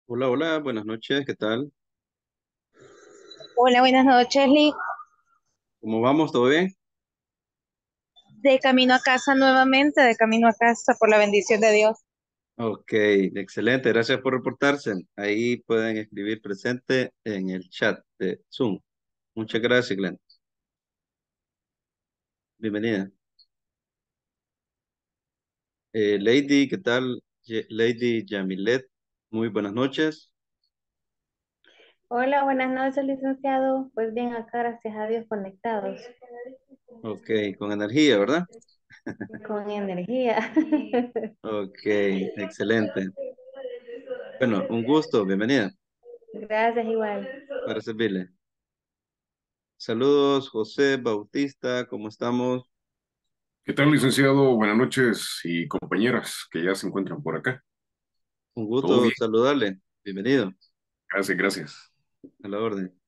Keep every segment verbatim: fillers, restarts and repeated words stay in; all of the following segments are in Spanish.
Hola, hola, buenas noches, ¿qué tal? Hola, buenas noches, Lee. ¿Cómo vamos? ¿Todo bien? De camino a casa nuevamente, de camino a casa por la bendición de Dios. Ok, excelente, gracias por reportarse. Ahí pueden escribir presente en el chat de Zoom. Muchas gracias, Glenn. Bienvenida. Eh, Lady, ¿qué tal? Ye- Lady Yamilet, muy buenas noches. Hola, buenas noches, licenciado. Pues bien, acá, gracias a Dios, conectados Ok, con energía, ¿verdad? con energía. Ok, excelente. Bueno, un gusto, bienvenida, Gracias, igual. para servirle. Saludos, José Bautista, ¿cómo estamos? ¿Qué tal, licenciado? Buenas noches y compañeras que ya se encuentran por acá. Un ¿Todo gusto bien? saludarle. Bienvenido, Gracias, gracias. a la orden.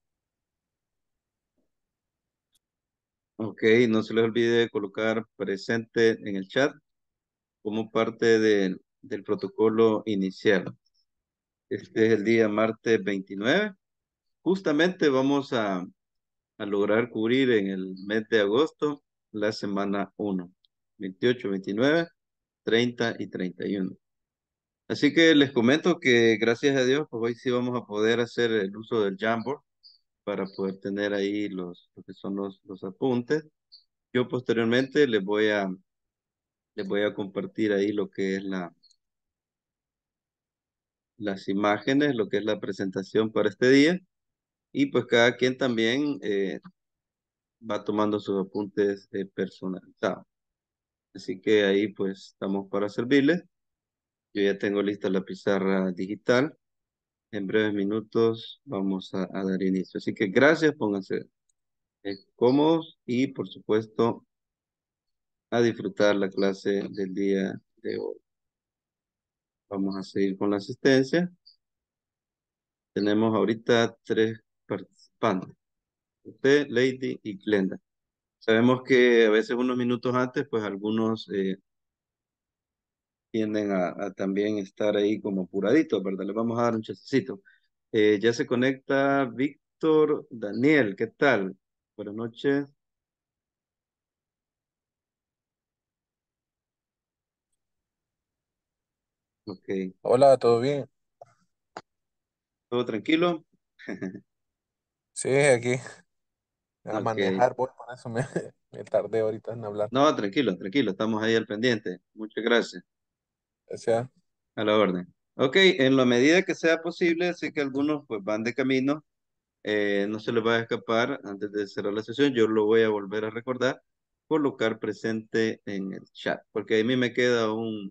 Ok, no se les olvide colocar presente en el chat como parte de- del protocolo inicial. Este es el día martes veintinueve. Justamente vamos a, a lograr cubrir en el mes de agosto la semana uno, veintiocho, veintinueve, treinta y treinta y uno. Así que les comento que gracias a Dios, pues hoy sí vamos a poder hacer el uso del Jamboard para poder tener ahí los, lo que son los, los apuntes. Yo posteriormente les voy a Les voy a compartir ahí lo que es la, las imágenes, lo que es la presentación para este día. Y pues cada quien también eh, va tomando sus apuntes eh, personalizados. Así que ahí pues estamos para servirles. Yo ya tengo lista la pizarra digital. En breves minutos vamos a, a dar inicio. Así que gracias, pónganse eh, cómodos y por supuesto a disfrutar la clase del día de hoy. Vamos a seguir con la asistencia. Tenemos ahorita tres participantes. Usted, Lady y Glenda. Sabemos que a veces unos minutos antes, pues algunos eh, tienden a, a también estar ahí como apuraditos, ¿verdad? Les vamos a dar un chancecito. Eh, ya se conecta Víctor Daniel, ¿qué tal? Buenas noches. Ok, Hola, ¿todo bien? ¿todo tranquilo? Sí, aquí a Ok. manejar voy, por eso me, me tardé ahorita en hablar. No, tranquilo, tranquilo, estamos ahí al pendiente. Muchas gracias. O sea, A la orden. Ok, en la medida que sea posible, sé que algunos pues van de camino. Eh, no se les va a escapar antes de cerrar la sesión. Yo lo voy a volver a recordar. Colocar presente en el chat. Porque a mí me queda un,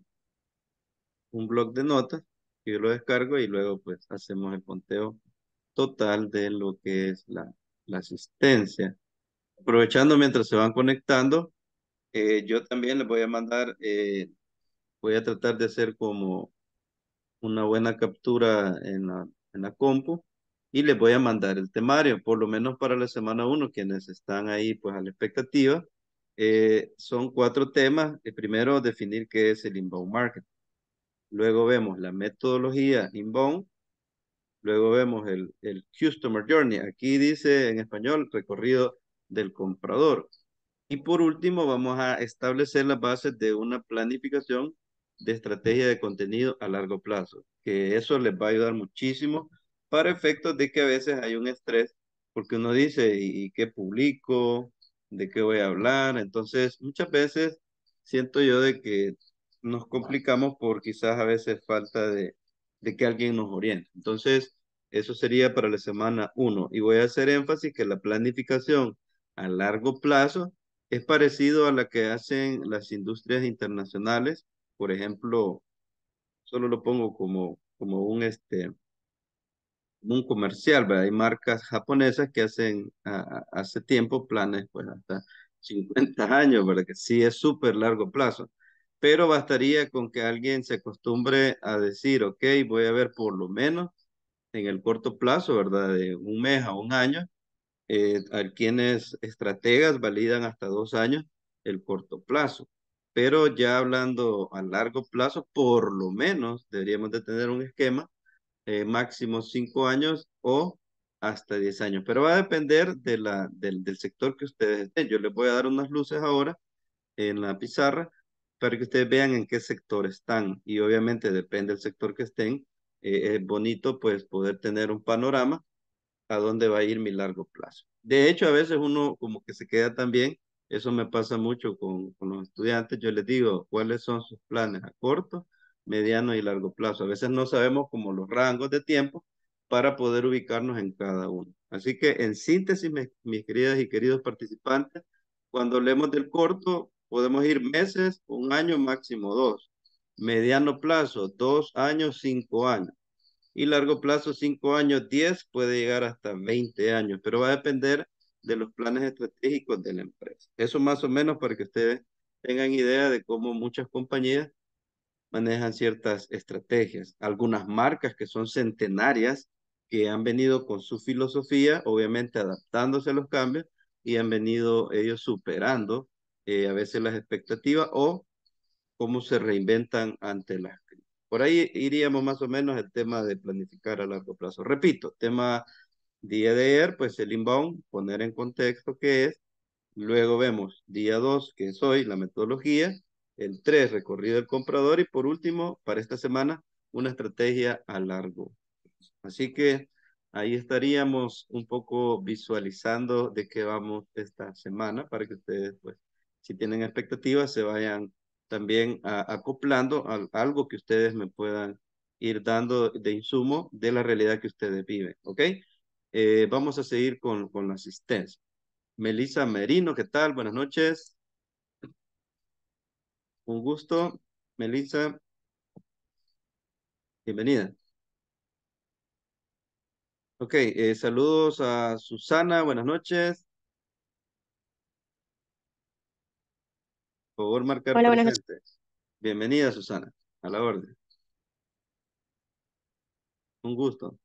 un blog de notas que yo lo descargo y luego pues hacemos el conteo total de lo que es la, la asistencia. Aprovechando mientras se van conectando, eh, yo también les voy a mandar, eh, voy a tratar de hacer como una buena captura en la, en la compu y les voy a mandar el temario, por lo menos para la semana uno, quienes están ahí pues a la expectativa. Eh, son cuatro temas. El primero, definir qué es el inbound marketing. Luego vemos la metodología inbound. Luego vemos el, el customer journey. Aquí dice en español recorrido del comprador. Y por último, vamos a establecer las bases de una planificación de estrategia de contenido a largo plazo, que eso les va a ayudar muchísimo para efectos de que a veces hay un estrés, porque uno dice, ¿y, y qué publico? ¿De qué voy a hablar? Entonces, muchas veces siento yo de que nos complicamos por quizás a veces falta de, de que alguien nos oriente. Entonces, eso sería para la semana uno. Y voy a hacer énfasis que la planificación a largo plazo es parecido a la que hacen las industrias internacionales. Por ejemplo, solo lo pongo como, como un, este, un comercial, ¿verdad? Hay marcas japonesas que hacen a- a- hace tiempo planes, pues hasta cincuenta años, ¿verdad? Que sí es súper largo plazo. Pero bastaría con que alguien se acostumbre a decir, ok, voy a ver por lo menos en el corto plazo, ¿verdad? De un mes a un año, eh, a quienes estrategas validan hasta dos años el corto plazo. Pero ya hablando a largo plazo, por lo menos deberíamos de tener un esquema eh, máximo cinco años o hasta diez años. Pero va a depender de la, del, del sector que ustedes estén. Yo les voy a dar unas luces ahora en la pizarra para que ustedes vean en qué sector están. Y obviamente depende del sector que estén. Eh, es bonito pues poder tener un panorama a dónde va a ir mi largo plazo. De hecho, a veces uno como que se queda también, eso me pasa mucho con, con los estudiantes, yo les digo cuáles son sus planes a corto, mediano y largo plazo. A veces no sabemos como los rangos de tiempo para poder ubicarnos en cada uno. Así que en síntesis, mis, mis queridas y queridos participantes, cuando hablemos del corto, podemos ir meses, un año, máximo dos. Mediano plazo, dos años, cinco años y largo plazo, cinco años, diez puede llegar hasta veinte años, pero va a depender de los planes estratégicos de la empresa. Eso más o menos para que ustedes tengan idea de cómo muchas compañías manejan ciertas estrategias. Algunas marcas que son centenarias, que han venido con su filosofía, obviamente adaptándose a los cambios y han venido ellos superando eh, a veces las expectativas o cómo se reinventan ante las crisis. Por ahí iríamos más o menos el tema de planificar a largo plazo. Repito, tema día de ayer, pues el inbound, poner en contexto qué es. Luego vemos día dos, que es hoy, la metodología. El tres, recorrido del comprador. Y por último, para esta semana, una estrategia a largo. Así que ahí estaríamos un poco visualizando de qué vamos esta semana para que ustedes, pues, si tienen expectativas, se vayan también a- acoplando a algo que ustedes me puedan ir dando de insumo de la realidad que ustedes viven, ¿ok? Eh, vamos a seguir con, con la asistencia. Melissa Merino, ¿qué tal? Buenas noches. Un gusto. Melissa, bienvenida. Ok, eh, saludos a Susana, buenas noches. Por favor, marcar Hola, buenas noches. presente. Bienvenida, Susana. A la orden. Un gusto.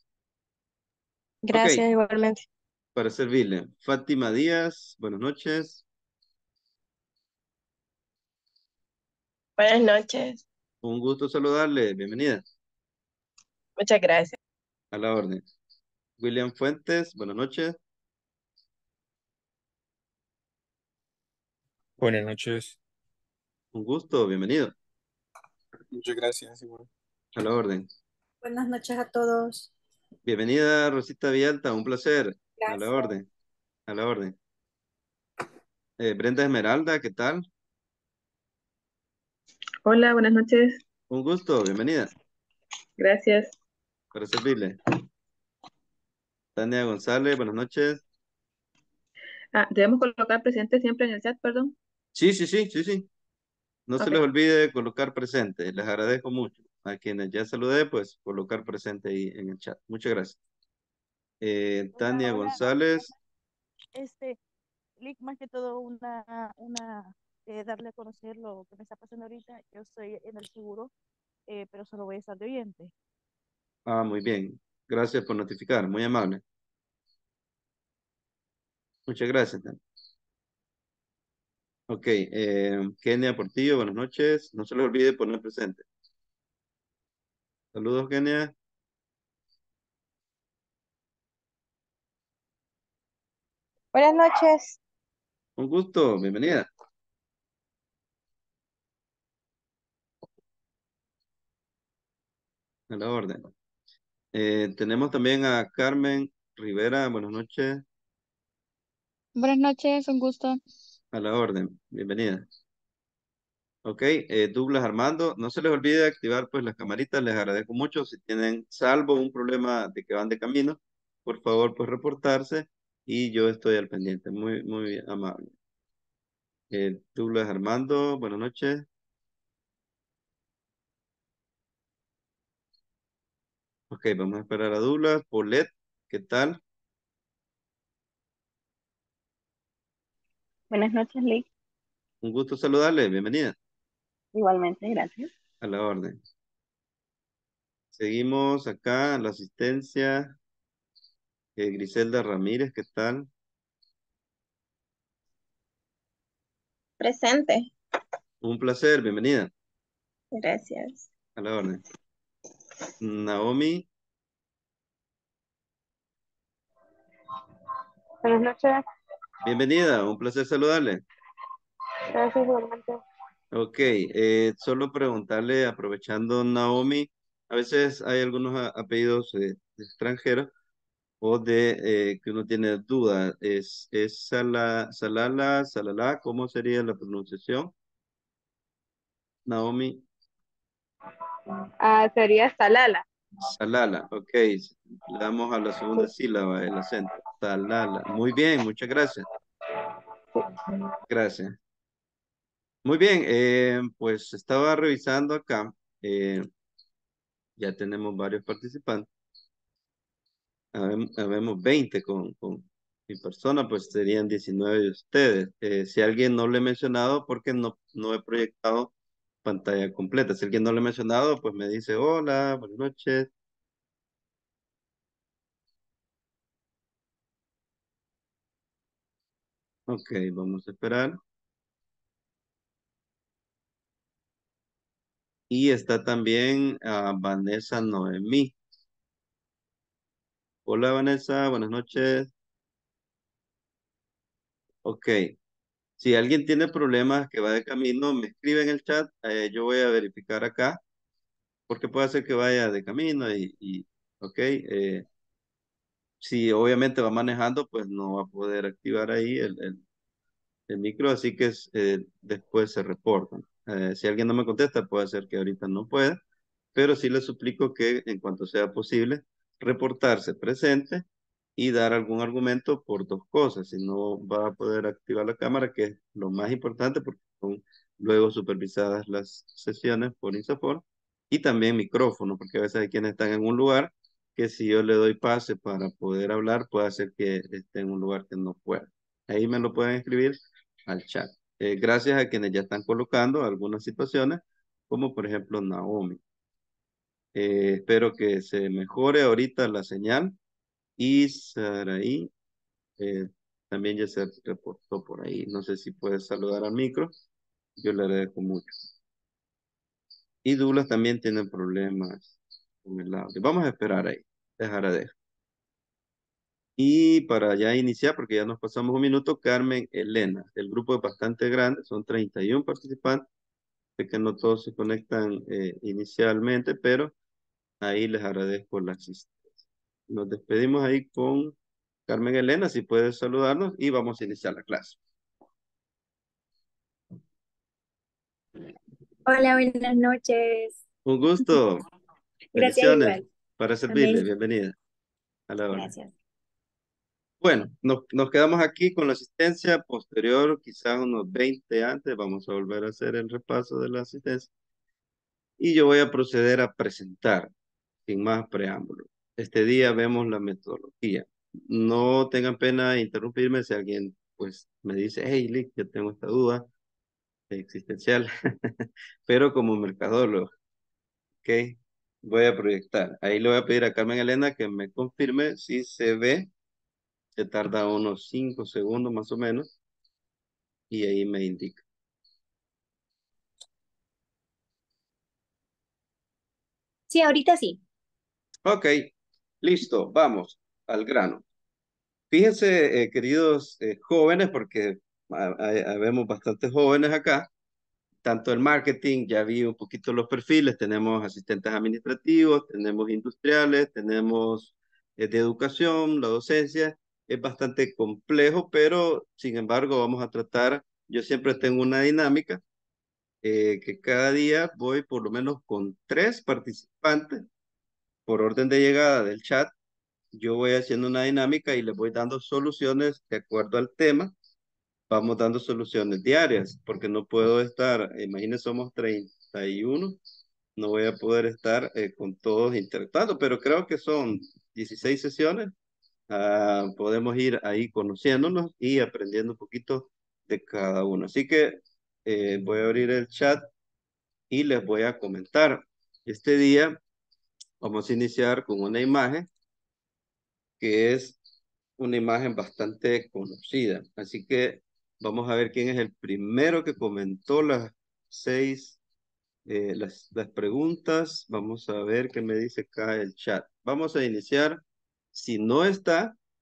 Ok, Gracias, igualmente. para servirle. Fátima Díaz, buenas noches. Buenas noches, Un gusto saludarle. Bienvenida. muchas gracias. A la orden. William Fuentes, buenas noches. Buenas noches. Un gusto, bienvenido. Muchas gracias, igual. A la orden. Buenas noches a todos. Bienvenida, Rosita Villalta, un placer. A la Gracias. orden. A la orden. Eh, Brenda Esmeralda, ¿qué tal? Hola, buenas noches. Un gusto, bienvenida. Gracias. Para servirle. Tania González, buenas noches. Ah, debemos colocar presente siempre en el chat, perdón. Sí, sí, sí, sí, sí. No se Ok. les olvide colocar presente. Les agradezco mucho. A quienes ya saludé, pues colocar presente ahí en el chat. Muchas gracias. Eh, Hola, Tania hola. González. Este, Lick, más que todo una, una, eh, darle a conocer lo que me está pasando ahorita. Yo estoy en el seguro, eh, pero solo voy a estar de oyente. Ah, muy bien. Gracias por notificar. Muy amable. Muchas gracias, Tania. Ok. Eh, Kenia Portillo, buenas noches. No se les olvide poner presente. Saludos, Kenia. Buenas noches. Un gusto. Bienvenida. A la orden. Eh, tenemos también a Carmen Rivera. Buenas noches. Buenas noches, un gusto. A la orden. Bienvenida. Ok, eh, Douglas Armando, no se les olvide activar pues las camaritas, les agradezco mucho. Si tienen salvo un problema de que van de camino, por favor pues reportarse y yo estoy al pendiente. Muy, muy amable. Eh, Douglas Armando, buenas noches. Ok, vamos a esperar a Douglas. Paulette, ¿qué tal? Buenas noches, Lick. Un gusto saludarle, bienvenida. Igualmente, gracias. A la orden. Seguimos acá, la asistencia. Eh, Griselda Ramírez, ¿qué tal? Presente. Un placer, bienvenida. Gracias. A la orden. Naomi. Buenas noches. Bienvenida, un placer saludarle. Gracias igualmente. Ok, eh, solo preguntarle, aprovechando Naomi, a veces hay algunos a- apellidos eh, extranjeros o de eh, que uno tiene duda. ¿Es, es Sala, Salala, Salala? ¿Cómo sería la pronunciación? Naomi, Ah, sería Salala. Salala, ok. Le damos a la segunda sílaba el acento. Salala. Muy bien, muchas gracias. Gracias. Muy bien, eh, pues estaba revisando acá. eh, ya tenemos varios participantes. Habem- Habemos veinte con, con mi persona, pues serían diecinueve de ustedes. Eh, si alguien no le he mencionado, porque no, no he proyectado pantalla completa. Si alguien no le he mencionado, pues me dice hola, buenas noches. Ok, vamos a esperar. Y está también ah, Vanessa Noemí. Hola Vanessa, buenas noches. Ok, si alguien tiene problemas que va de camino, me escribe en el chat. Eh, yo voy a verificar acá, porque puede ser que vaya de camino y, y ok. eh, si obviamente va manejando, pues no va a poder activar ahí el, el, el micro, así que es, eh, después se reportan. Eh, si alguien no me contesta, puede ser que ahorita no pueda, pero sí le suplico que en cuanto sea posible, reportarse presente y dar algún argumento por dos cosas. Si no va a poder activar la cámara, que es lo más importante porque son luego supervisadas las sesiones por INSAFORP, y también micrófono, porque a veces hay quienes están en un lugar que si yo le doy pase para poder hablar, puede hacer que esté en un lugar que no pueda. Ahí me lo pueden escribir al chat. Eh, gracias a quienes ya están colocando algunas situaciones, como por ejemplo Naomi. Eh, espero que se mejore ahorita la señal. Y Saraí eh, también ya se reportó por ahí. No sé si puedes saludar al micro. Yo le agradezco mucho. Y Douglas también tiene problemas con el audio. Vamos a esperar ahí. Dejar a dejar. Y para ya iniciar, porque ya nos pasamos un minuto, Carmen Elena. El grupo es bastante grande, son treinta y uno participantes. Sé que no todos se conectan eh, inicialmente, pero ahí les agradezco la asistencia. Nos despedimos ahí con Carmen Elena, si puedes saludarnos y vamos a iniciar la clase. Hola, buenas noches. Un gusto. Gracias Bendiciones. igual. Para servirle. Amén. Bienvenida. A la hora. Gracias. Bueno, nos, nos quedamos aquí con la asistencia posterior, quizás unos veinte antes. Vamos a volver a hacer el repaso de la asistencia. Y yo voy a proceder a presentar, sin más preámbulo. Este día vemos la metodología. No tengan pena de interrumpirme si alguien pues me dice, hey, Lick, yo tengo esta duda existencial, pero como mercadólogo, ok, voy a proyectar. Ahí le voy a pedir a Carmen Elena que me confirme si se ve. Se tarda unos cinco segundos más o menos y ahí me indica. Sí, ahorita sí. Ok, listo, vamos al grano. Fíjense, eh, queridos eh, jóvenes, porque ha- ha- habemos bastantes jóvenes acá, tanto el marketing, ya vi un poquito los perfiles, tenemos asistentes administrativos, tenemos industriales, tenemos eh, de educación, la docencia, es bastante complejo, pero sin embargo vamos a tratar, yo siempre tengo una dinámica, eh, que cada día voy por lo menos con tres participantes por orden de llegada del chat, yo voy haciendo una dinámica y les voy dando soluciones de acuerdo al tema. Vamos dando soluciones diarias, porque no puedo estar, imagínense, somos treinta y uno, no voy a poder estar eh, con todos interactuando, pero creo que son dieciséis sesiones. Ah, podemos ir ahí conociéndonos y aprendiendo un poquito de cada uno. Así que eh, voy a abrir el chat y les voy a comentar. Este día vamos a iniciar con una imagen que es una imagen bastante conocida. Así que vamos a ver quién es el primero que comentó las seis, eh, las, las preguntas. Vamos a ver qué me dice acá el chat. Vamos a iniciar. Si no está,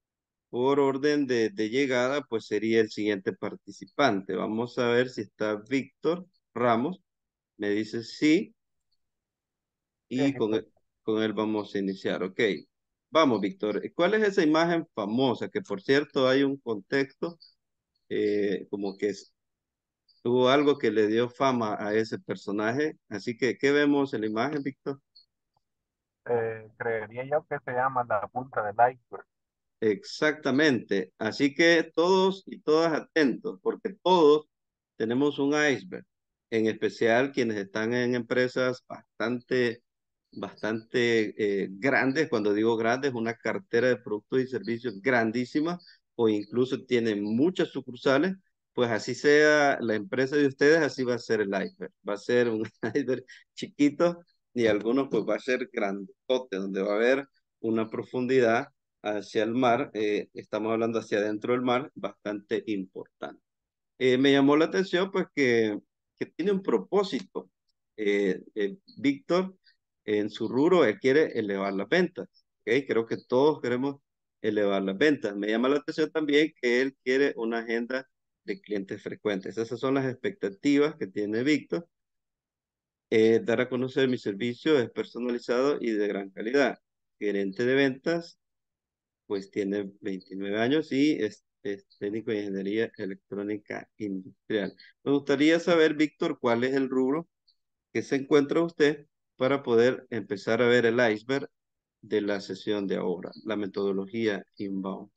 por orden de, de llegada, pues sería el siguiente participante. Vamos a ver si está Víctor Ramos. Me dice sí Sí, y aquí con estoy. él, con él vamos a iniciar. Ok. Vamos, Víctor. ¿Cuál es esa imagen famosa? Que por cierto hay un contexto eh, como que es- tuvo algo que le dio fama a ese personaje. Así que, ¿qué vemos en la imagen, Víctor? Eh, creería yo que se llama la punta del iceberg. Exactamente. Así que todos y todas atentos, porque todos tenemos un iceberg, en especial quienes están en empresas bastante, bastante eh, grandes. Cuando digo grandes, una cartera de productos y servicios grandísima o incluso tienen muchas sucursales, pues así sea la empresa de ustedes, así va a ser el iceberg. Va a ser un iceberg chiquito y algunos pues va a ser grandote, donde va a haber una profundidad hacia el mar, eh, estamos hablando hacia adentro del mar, bastante importante. Eh, me llamó la atención pues que, que tiene un propósito. Eh, eh, Víctor, en su rubro, él quiere elevar las ventas. ¿Ok? Creo que todos queremos elevar las ventas. Me llama la atención también que él quiere una agenda de clientes frecuentes. Esas son las expectativas que tiene Víctor. Eh, dar a conocer mi servicio es personalizado y de gran calidad. Gerente de ventas, pues tiene veintinueve años y es, es técnico de ingeniería electrónica industrial. Me gustaría saber, Víctor, cuál es el rubro que se encuentra usted para poder empezar a ver el iceberg de la sesión de ahora, la metodología inbound.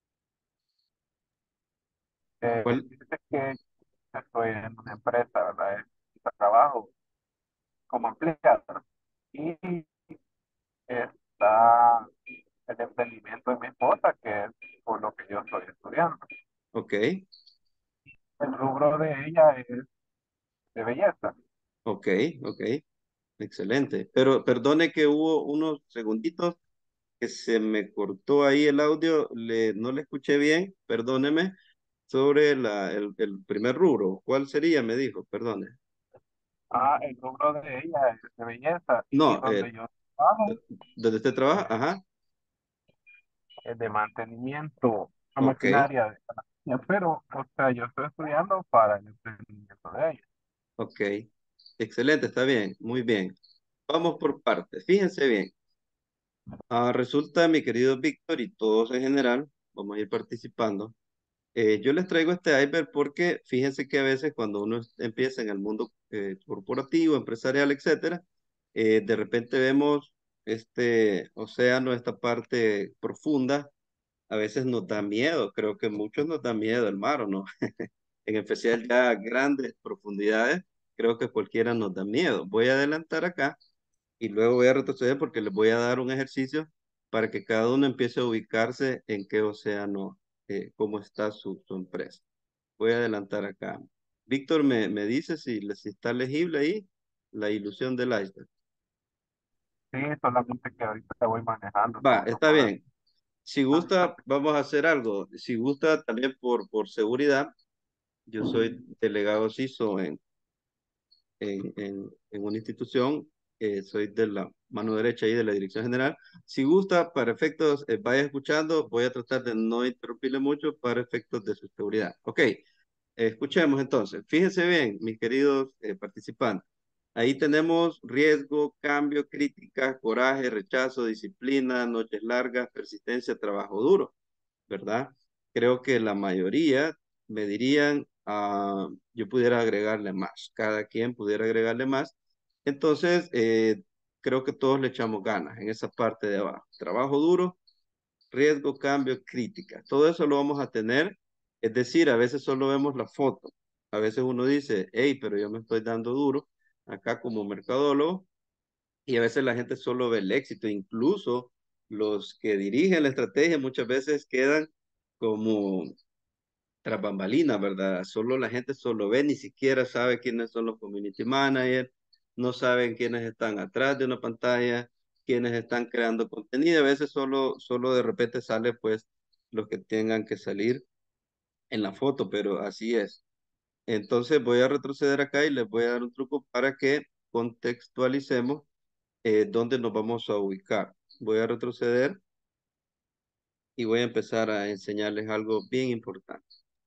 Eh, ¿Cuál? dice que estoy en una empresa, ¿verdad? Es- Trabajo como empleado y está el emprendimiento de mi esposa, que es por lo que yo estoy estudiando. Ok, El rubro de ella es de belleza. ok, ok, excelente. Pero perdone que hubo unos segunditos que se me cortó ahí el audio, le, no le escuché bien, perdóneme, sobre la, el, el primer rubro. ¿Cuál sería? Me dijo, perdone. Ah, el rubro de ella es de belleza y No, donde eh, yo trabajo ¿dónde usted trabaja? Ajá, es de mantenimiento a ok, maquinaria de ya, pero, o sea, yo estoy estudiando para el emprendimiento de ella. ok. Excelente, está bien, muy bien. Vamos por partes. Fíjense bien. Ah, resulta, mi querido Víctor y todos en general, vamos a ir participando. Eh, yo les traigo este iceberg porque fíjense que a veces cuando uno es- empieza en el mundo eh, corporativo, empresarial, etcétera, eh, de repente vemos este océano, esta parte profunda, a veces nos da miedo, creo que muchos nos da miedo el mar, ¿o no? En especial ya grandes profundidades, creo que cualquiera nos da miedo. Voy a adelantar acá y luego voy a retroceder porque les voy a dar un ejercicio para que cada uno empiece a ubicarse en qué océano, eh, cómo está su, su empresa. Voy a adelantar acá. Víctor, me, me dice si, si está legible ahí la ilusión del iceberg. Sí, solamente que ahorita voy manejando, Va, no, no está puedo. bien. Si gusta, vamos a hacer algo. Si gusta, también por, por seguridad, yo soy delegado C I S O en, en, en, en una institución, eh, soy de la mano derecha ahí de la dirección general. Si gusta, para efectos, eh, vaya escuchando, voy a tratar de no interrumpirle mucho para efectos de su seguridad. Ok, eh, escuchemos entonces. Fíjense bien, mis queridos eh, participantes. Ahí tenemos riesgo, cambio, crítica, coraje, rechazo, disciplina, noches largas, persistencia, trabajo duro. ¿Verdad? Creo que la mayoría me dirían, ah, yo pudiera agregarle más, cada quien pudiera agregarle más. Entonces, eh, creo que todos le echamos ganas en esa parte de abajo. Trabajo duro, riesgo, cambio, crítica. Todo eso lo vamos a tener. Es decir, a veces solo vemos la foto. A veces uno dice, hey, pero yo me estoy dando duro acá como mercadólogo. Y a veces la gente solo ve el éxito, incluso los que dirigen la estrategia muchas veces quedan como tras bambalinas, ¿verdad? Solo la gente solo ve, ni siquiera sabe quiénes son los community managers, no saben quiénes están atrás de una pantalla, quiénes están creando contenido. A veces solo, solo de repente sale pues los que tengan que salir en la foto, pero así es. Entonces voy a retroceder acá y les voy a dar un truco para que contextualicemos eh, dónde nos vamos a ubicar. Voy a retroceder y voy a empezar a enseñarles algo bien importante.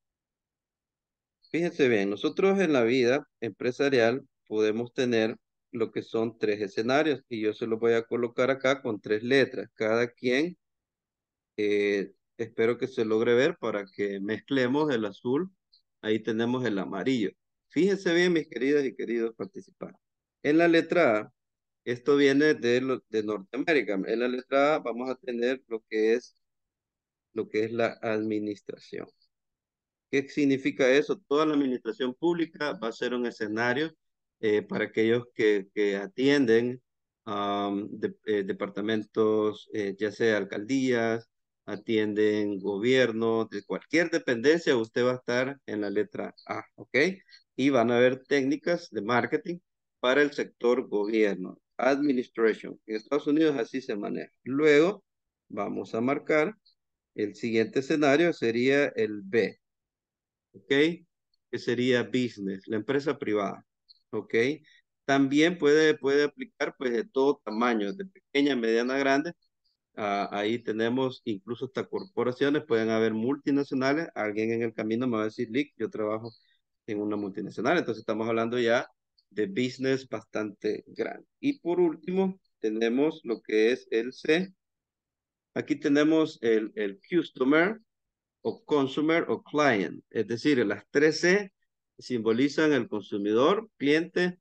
Fíjense bien, nosotros en la vida empresarial podemos tener lo que son tres escenarios y yo se los voy a colocar acá con tres letras. Cada quien, eh, espero que se logre ver para que mezclemos el azul. Ahí tenemos el amarillo. Fíjense bien, mis queridas y queridos participantes. En la letra A, esto viene de, lo- de Norteamérica. En la letra A vamos a tener lo que es, lo que es la administración. ¿Qué significa eso? Toda la administración pública va a ser un escenario eh, para aquellos que, que atienden am, de- eh, departamentos, eh, ya sea alcaldías, atienden gobierno, de cualquier dependencia, usted va a estar en la letra A, ¿ok? Y van a haber técnicas de marketing para el sector gobierno, administration. En Estados Unidos así se maneja. Luego vamos a marcar el siguiente escenario, sería el B. ¿Ok? Que sería business, la empresa privada, ¿ok? También puede, puede aplicar pues de todo tamaño, de pequeña, mediana, grande. Ah, ahí tenemos incluso hasta corporaciones, pueden haber multinacionales. Alguien en el camino me va a decir, Lick, yo trabajo en una multinacional, entonces estamos hablando ya de business bastante grande. Y por último, tenemos lo que es el C. Aquí tenemos el, el customer, o consumer o client. Es decir, las tres C simbolizan el consumidor, cliente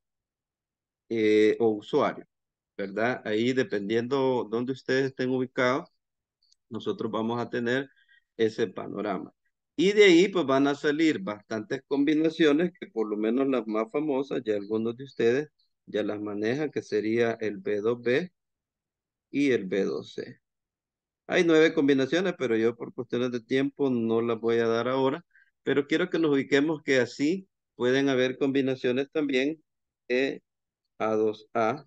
eh, o usuario, ¿verdad? Ahí dependiendo dónde ustedes estén ubicados, nosotros vamos a tener ese panorama. Y de ahí pues van a salir bastantes combinaciones que por lo menos las más famosas, ya algunos de ustedes ya las manejan, que sería el B dos B y el B dos C. Hay nueve combinaciones, pero yo por cuestiones de tiempo no las voy a dar ahora. Pero quiero que nos ubiquemos que así pueden haber combinaciones también de A dos A,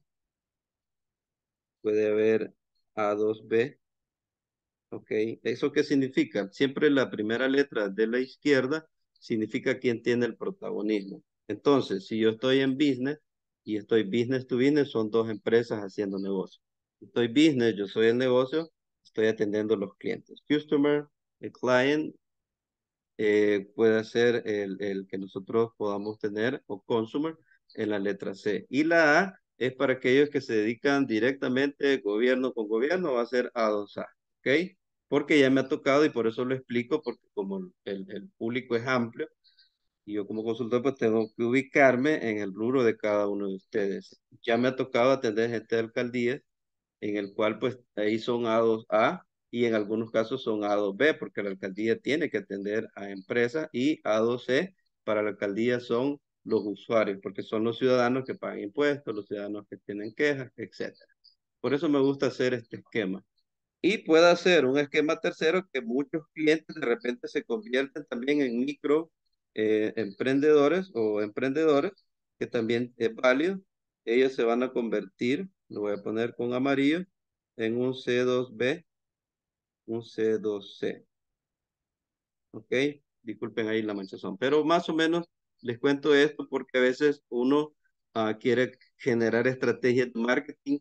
puede haber A dos B, ¿ok? ¿Eso qué significa? Siempre la primera letra de la izquierda significa quién tiene el protagonismo. Entonces, si yo estoy en business y estoy business to business, son dos empresas haciendo negocio. Estoy business, yo soy el negocio, estoy atendiendo a los clientes. Customer, el client, eh, puede ser el, el que nosotros podamos tener, o consumer, en la letra C. Y la A es para aquellos que se dedican directamente gobierno con gobierno, va a ser A dos A, ¿ok? Porque ya me ha tocado y por eso lo explico, porque como el, el público es amplio, y yo como consultor pues tengo que ubicarme en el rubro de cada uno de ustedes. Ya me ha tocado atender gente de alcaldías en el cual pues ahí son A dos A y en algunos casos son A dos B, porque la alcaldía tiene que atender a empresas, y A dos C para la alcaldía son los usuarios, porque son los ciudadanos que pagan impuestos, los ciudadanos que tienen quejas, etcétera. Por eso me gusta hacer este esquema. Y puede hacer un esquema tercero que muchos clientes de repente se convierten también en micro eh, emprendedores o emprendedores, que también es válido. Ellos se van a convertir, lo voy a poner con amarillo, en un C dos B, un C dos C. ¿Ok? Disculpen ahí la manchazón. Pero más o menos les cuento esto porque a veces uno ah, quiere generar estrategias de marketing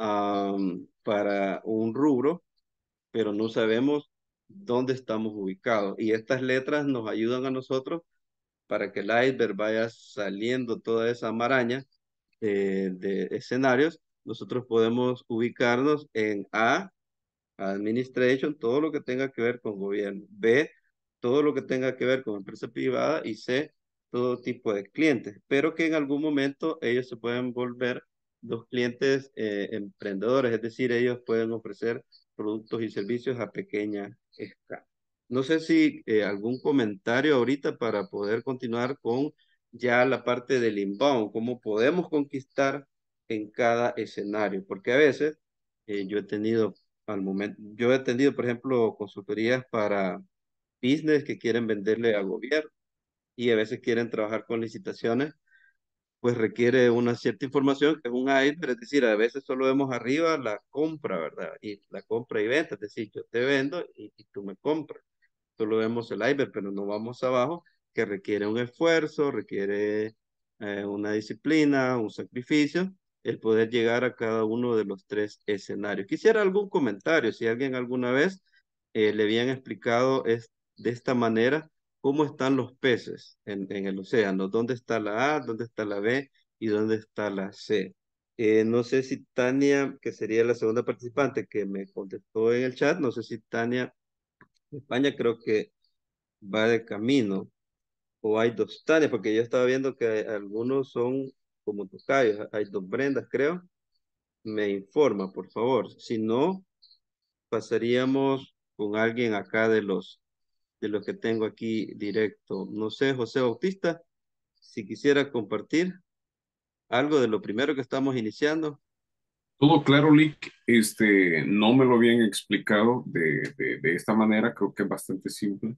am, para un rubro, pero no sabemos dónde estamos ubicados. Y estas letras nos ayudan a nosotros para que el iceberg vaya saliendo toda esa maraña eh, de escenarios. Nosotros podemos ubicarnos en A, Administration, todo lo que tenga que ver con gobierno. B, todo lo que tenga que ver con empresa privada. Y C, todo tipo de clientes. Pero que en algún momento ellos se pueden volver los clientes eh, emprendedores, es decir, ellos pueden ofrecer productos y servicios a pequeña escala. No sé si eh, algún comentario ahorita para poder continuar con ya la parte del inbound, cómo podemos conquistar en cada escenario, porque a veces eh, yo he tenido al momento, yo he tenido, por ejemplo, consultorías para business que quieren venderle a gobierno y a veces quieren trabajar con licitaciones, pues requiere una cierta información que es un iceberg, es decir, a veces solo vemos arriba la compra, ¿verdad? Y la compra y venta, es decir, yo te vendo y, y tú me compras. Solo vemos el iceberg, pero no vamos abajo, que requiere un esfuerzo, requiere eh, una disciplina, un sacrificio, el poder llegar a cada uno de los tres escenarios. Quisiera algún comentario, si alguien alguna vez eh, le habían explicado es, de esta manera cómo están los peces en, en el océano, dónde está la A, dónde está la B y dónde está la C. Eh, no sé si Tania, que sería la segunda participante que me contestó en el chat, no sé si Tania de España creo que va de camino o hay dos Tania, porque yo estaba viendo que hay- algunos son como tocayos, hay dos Brendas creo. Me informa, por favor. Si no, pasaríamos con alguien acá de los de los que tengo aquí directo. No sé, José Bautista, si quisiera compartir algo de lo primero que estamos iniciando. Todo claro, Lick. Este, no me lo habían explicado de, de, de esta manera. Creo que es bastante simple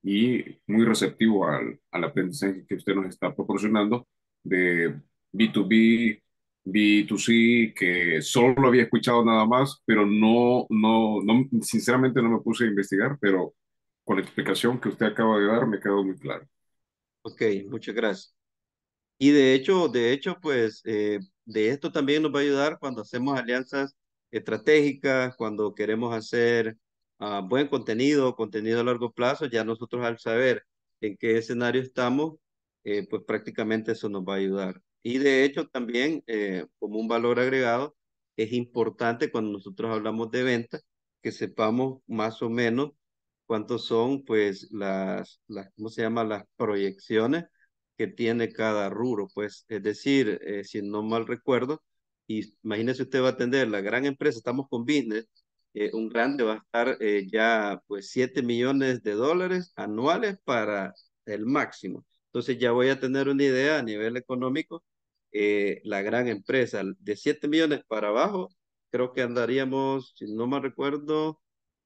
y muy receptivo al, al aprendizaje que usted nos está proporcionando de B dos B, B dos C, que solo lo había escuchado nada más, pero no, no, no, sinceramente no me puse a investigar, pero con la explicación que usted acaba de dar me quedó muy claro. Ok, muchas gracias. Y de hecho, de hecho, pues eh, de esto también nos va a ayudar cuando hacemos alianzas estratégicas, cuando queremos hacer ah, buen contenido, contenido a largo plazo, ya nosotros al saber en qué escenario estamos, eh, pues prácticamente eso nos va a ayudar. Y de hecho también eh, como un valor agregado, es importante cuando nosotros hablamos de ventas, que sepamos más o menos cuántos son pues las, las, ¿cómo se llama? Las proyecciones que tiene cada rubro, pues, es decir, eh, si no mal recuerdo, y imagínese usted va a atender la gran empresa, estamos con business, eh, un grande va a estar eh, ya pues siete millones de dólares anuales para el máximo. Entonces ya voy a tener una idea a nivel económico, eh, la gran empresa de siete millones para abajo, creo que andaríamos, si no mal recuerdo,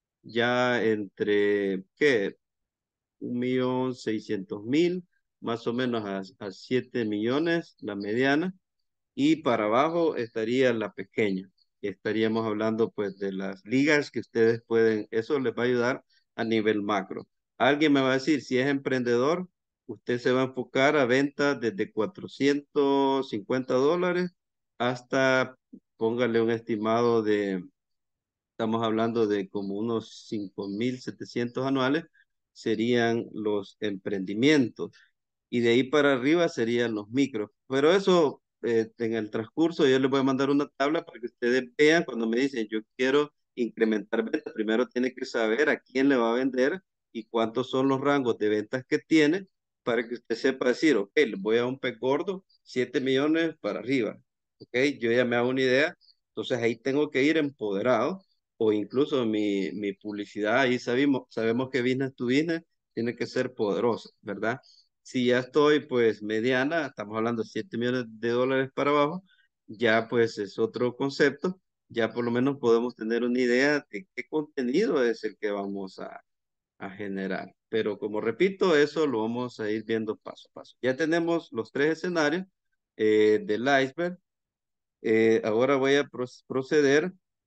ya entre, ¿qué? Un millón seiscientos mil, más o menos a, a siete millones, la mediana, y para abajo estaría la pequeña. Estaríamos hablando pues de las ligas que ustedes pueden, eso les va a ayudar a nivel macro. Alguien me va a decir, si es emprendedor, usted se va a enfocar a ventas desde cuatrocientos cincuenta dólares hasta, póngale un estimado de estamos hablando de como unos cinco mil setecientos anuales, serían los emprendimientos. Y de ahí para arriba serían los micros. Pero eso eh, en el transcurso yo les voy a mandar una tabla para que ustedes vean cuando me dicen yo quiero incrementar ventas. Primero tiene que saber a quién le va a vender y cuántos son los rangos de ventas que tiene para que usted sepa decir, ok, le voy a un pez gordo, siete millones para arriba. Ok, yo ya me hago una idea. Entonces ahí tengo que ir empoderado o incluso mi, mi publicidad, ahí sabemos, sabemos que business to business tiene que ser poderosa, ¿verdad? Si ya estoy pues mediana, estamos hablando de siete millones de dólares para abajo, ya pues es otro concepto, ya por lo menos podemos tener una idea de qué contenido es el que vamos a, a generar. Pero como repito, eso lo vamos a ir viendo paso a paso. Ya tenemos los tres escenarios eh, del iceberg. Eh, ahora voy a pro- proceder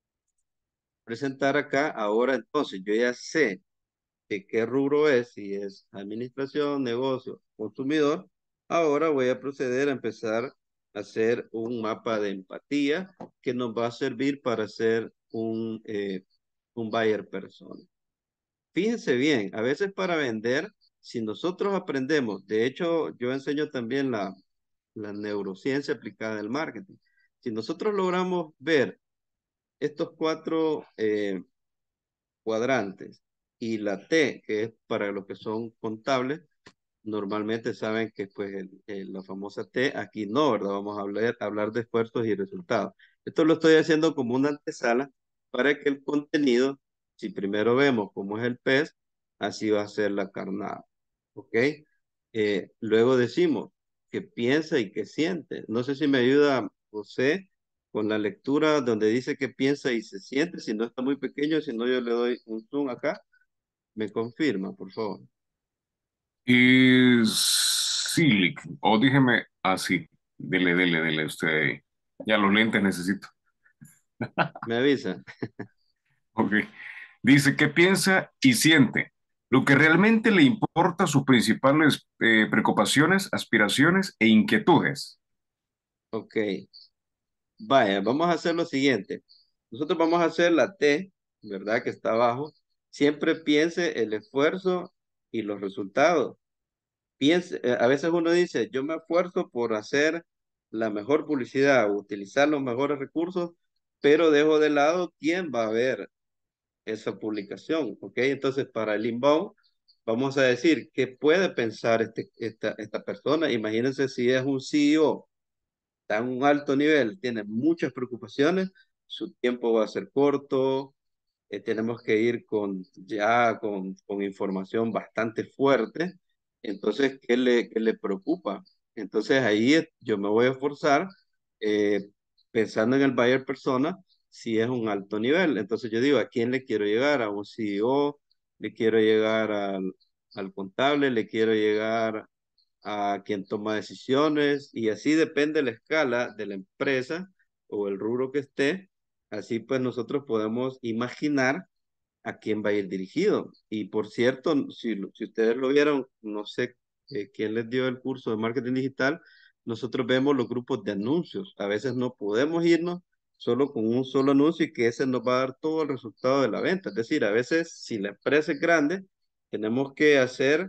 presentar acá. Ahora entonces yo ya sé de qué rubro es, si es administración, negocio, consumidor. Ahora voy a proceder a empezar a hacer un mapa de empatía que nos va a servir para hacer un, eh, un buyer persona. Fíjense bien, a veces para vender, si nosotros aprendemos, de hecho yo enseño también la, la neurociencia aplicada al marketing. Si nosotros logramos ver estos cuatro eh, cuadrantes y la T, que es para los que son contables, normalmente saben que pues el- el- la famosa T, aquí no, ¿verdad? Vamos a hablar, hablar de esfuerzos y resultados. Esto lo estoy haciendo como una antesala para que el contenido, si primero vemos cómo es el pez, así va a ser la carnada, ¿ok? Eh, luego decimos que piensa y que siente. No sé si me ayuda José con la lectura donde dice que piensa y se siente, si no está muy pequeño, si no yo le doy un zoom acá, me confirma, por favor. Y sí, Lick, o dígame así, dele, dele, dele, usted, ya los lentes necesito. Me avisa. Ok. Dice que piensa y siente lo que realmente le importa, sus principales eh, preocupaciones, aspiraciones e inquietudes. Ok. Vaya, vamos a hacer lo siguiente. Nosotros vamos a hacer la T, ¿verdad? Que está abajo. Siempre piense el esfuerzo y los resultados. Piense, eh, a veces uno dice, yo me esfuerzo por hacer la mejor publicidad, utilizar los mejores recursos, pero dejo de lado quién va a ver esa publicación, ¿ok? Entonces, para el inbound, vamos a decir, ¿qué puede pensar este, esta, esta persona? Imagínense si es un C E O, está en un alto nivel, tiene muchas preocupaciones, su tiempo va a ser corto, eh, tenemos que ir con ya con, con información bastante fuerte. Entonces, ¿qué le, qué le preocupa? Entonces ahí eh, yo me voy a esforzar eh, pensando en el buyer persona si es un alto nivel. Entonces yo digo, ¿a quién le quiero llegar? ¿A un C E O? ¿Le quiero llegar al, al contable? ¿Le quiero llegar a quien toma decisiones? Y así depende la escala de la empresa o el rubro que esté. Así pues nosotros podemos imaginar a quién va a ir dirigido. Y por cierto, si, lo- si ustedes lo vieron, no sé eh, quién les dio el curso de marketing digital, nosotros vemos los grupos de anuncios. A veces no podemos irnos solo con un solo anuncio y que ese nos va a dar todo el resultado de la venta. Es decir, a veces si la empresa es grande, tenemos que hacer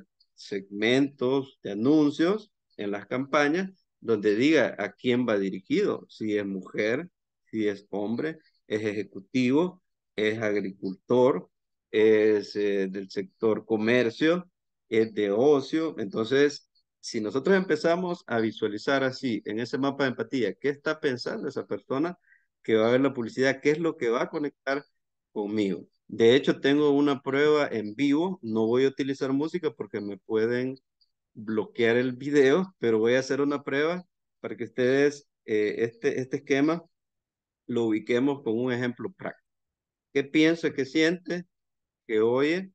segmentos de anuncios en las campañas donde diga a quién va dirigido, si es mujer, si es hombre, es ejecutivo, es agricultor, es eh, del sector comercio, es de ocio. Entonces, si nosotros empezamos a visualizar así, en ese mapa de empatía, qué está pensando esa persona que va a ver la publicidad, qué es lo que va a conectar conmigo. De hecho, tengo una prueba en vivo, no voy a utilizar música porque me pueden bloquear el video, pero voy a hacer una prueba para que ustedes eh, este, este esquema lo ubiquemos con un ejemplo práctico. ¿Qué piensa, qué siente, qué oye,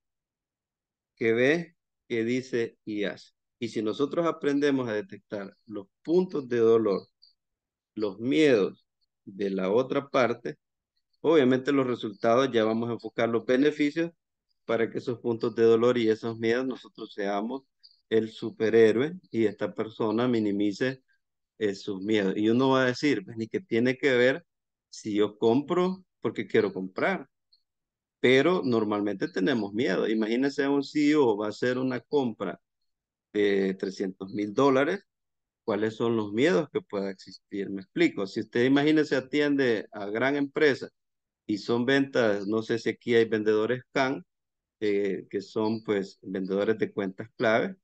qué ve, qué dice y hace? Y si nosotros aprendemos a detectar los puntos de dolor, los miedos de la otra parte, obviamente los resultados ya vamos a enfocar los beneficios para que esos puntos de dolor y esos miedos nosotros seamos el superhéroe y esta persona minimice eh, sus miedos. Y uno va a decir, pues ni que tiene que ver si yo compro porque quiero comprar, pero normalmente tenemos miedo. Imagínense un C E O va a hacer una compra de trescientos mil dólares, ¿cuáles son los miedos que pueda existir? Me explico. Si usted imagínese atiende a gran empresa y son ventas, no sé si aquí hay vendedores C A N, eh, que son pues vendedores de cuentas clave,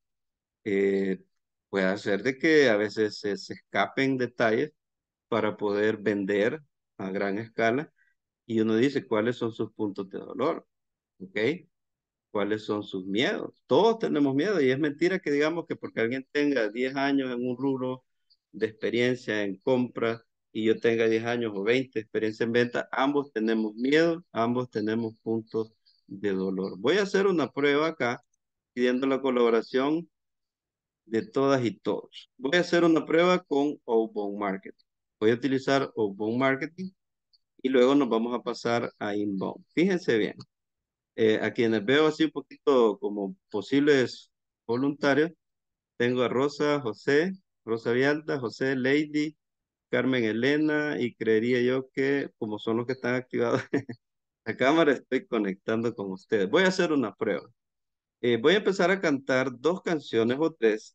eh, puede hacer de que a veces se, se escapen detalles para poder vender a gran escala y uno dice cuáles son sus puntos de dolor, ¿ok? ¿Cuáles son sus miedos? Todos tenemos miedo y es mentira que digamos que porque alguien tenga diez años en un rubro de experiencia en compra y yo tenga diez años o veinte de experiencia en venta, ambos tenemos miedo, ambos tenemos puntos de dolor. Voy a hacer una prueba acá pidiendo la colaboración de todas y todos. Voy a hacer una prueba con Outbound Marketing. Voy a utilizar Outbound Marketing y luego nos vamos a pasar a Inbound. Fíjense bien. Eh, a quienes veo así un poquito como posibles voluntarios, tengo a Rosa, José, Rosa Vialta, José, Lady, Carmen Elena y creería yo que como son los que están activados la cámara, estoy conectando con ustedes. Voy a hacer una prueba. Eh, voy a empezar a cantar dos canciones o tres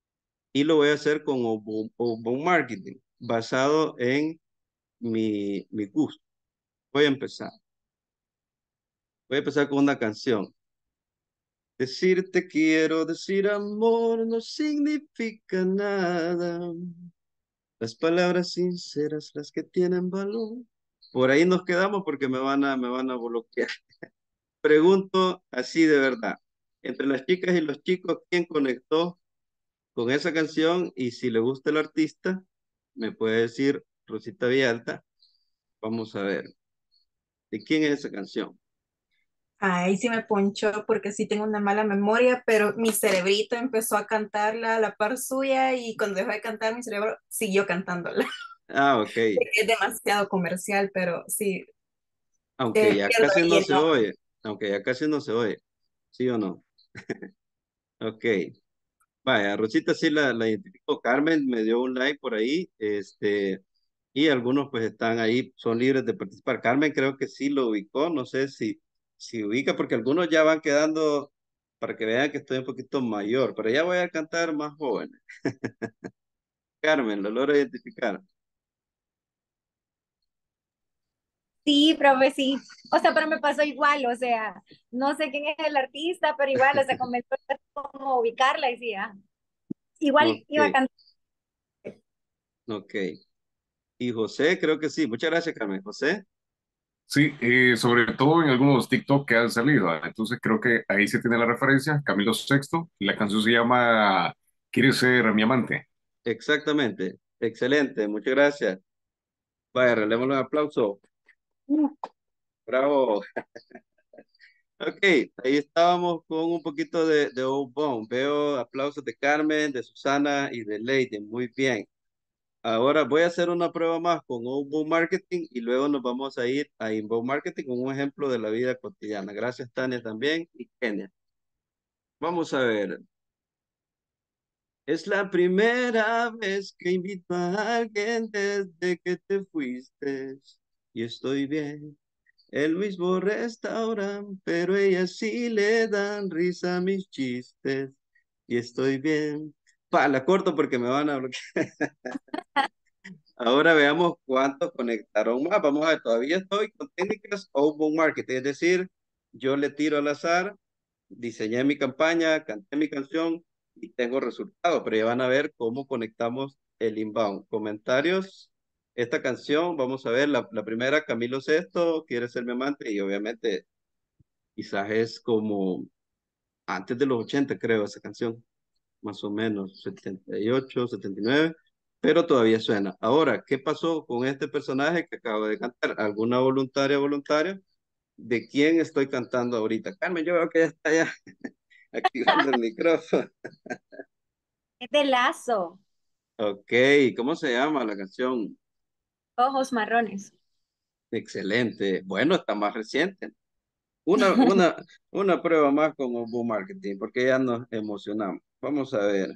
y lo voy a hacer con Outbound Outbound Marketing basado en mi, mi gusto. Voy a empezar. Voy a empezar con una canción. Decirte quiero, decir amor no significa nada. Las palabras sinceras, las que tienen valor. Por ahí nos quedamos porque me van a, me van a bloquear. Pregunto así de verdad. Entre las chicas y los chicos, ¿quién conectó con esa canción? Y si le gusta el artista, me puede decir Rosita Vialta. Vamos a ver. ¿De quién es esa canción? Ahí sí me ponchó porque sí tengo una mala memoria, pero mi cerebrito empezó a cantarla a la par suya y cuando dejó de cantar mi cerebro siguió cantándola. Ah, ok. Es demasiado comercial, pero sí, Aunque eh, ya pierdo casi ahí no el se nombre. oye. Aunque ya casi no se oye. ¿Sí o no? Ok. Vaya, Rosita sí la, la identificó. Carmen me dio un like por ahí. Este, y algunos pues están ahí, son libres de participar. Carmen creo que sí lo ubicó. No sé si, si ubica, porque algunos ya van quedando para que vean que estoy un poquito mayor, pero ya voy a cantar más jóvenes. Carmen, lo logro identificar. Sí, profe, sí. O sea, pero me pasó igual, o sea, no sé quién es el artista, pero igual, o sea, comenzó como ubicarla y sí, ah, igual Ok, iba a cantar. ok. Y José, creo que sí. Muchas gracias, Carmen. José, Sí, eh, sobre todo en algunos TikTok que han salido. ¿Ah? Entonces creo que ahí se tiene la referencia. Camilo Sexto, y la canción se llama ¿Quieres ser mi amante? exactamente. Excelente, muchas gracias. Vaya, relémosle un aplauso. Uh, bravo. Ok, ahí estábamos con un poquito de, de Old Bone. Veo aplausos de Carmen, de Susana y de Lady. Muy bien. Ahora voy a hacer una prueba más con Outbound Marketing y luego nos vamos a ir a Inbound Marketing con un ejemplo de la vida cotidiana. Gracias, Tania, también y Kenia. Vamos a ver. Es la primera vez que invito a alguien desde que te fuiste y estoy bien. El mismo restaurante, pero ella sí le dan risa a mis chistes y estoy bien. Pa, la corto porque me van a bloquear. Ahora veamos cuántos conectaron más. Vamos a ver, todavía estoy con técnicas outbound marketing, es decir, yo le tiro al azar, diseñé mi campaña, canté mi canción y tengo resultados, pero ya van a ver cómo conectamos el inbound. Comentarios, esta canción, vamos a ver, la, la primera, Camilo Sesto, quiere ser mi amante y obviamente quizás es como antes de los ochenta, creo, esa canción más o menos, setenta y ocho, setenta y nueve, pero todavía suena. Ahora, ¿qué pasó con este personaje que acabo de cantar? ¿Alguna voluntaria voluntaria? ¿De quién estoy cantando ahorita? Carmen, yo veo que ya está ya activando el micrófono. Es de Lazo, Ok, ¿cómo se llama la canción? ojos marrones. Excelente. Bueno, está más reciente. Una, una, una prueba más con Obu Marketing, porque ya nos emocionamos. Vamos a ver.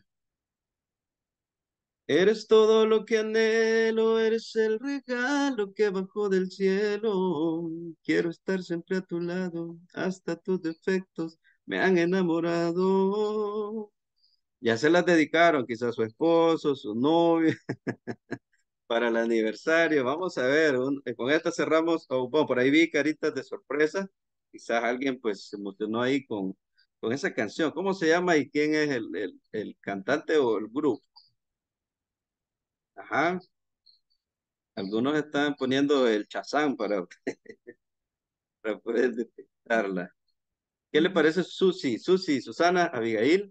Eres todo lo que anhelo, eres el regalo que bajó del cielo. Quiero estar siempre a tu lado, hasta tus defectos me han enamorado. Ya se las dedicaron quizás a su esposo, su novio, para el aniversario. Vamos a ver, un- eh, con esta cerramos. Oh, bueno, por ahí vi caritas de sorpresa. Quizás alguien pues se emocionó ahí con, con esa canción. ¿Cómo se llama y quién es el, el, el cantante o el grupo? Ajá. Algunos están poniendo el Shazam para, para poder detectarla. ¿Qué le parece Susi? Susi, Susana, Abigail,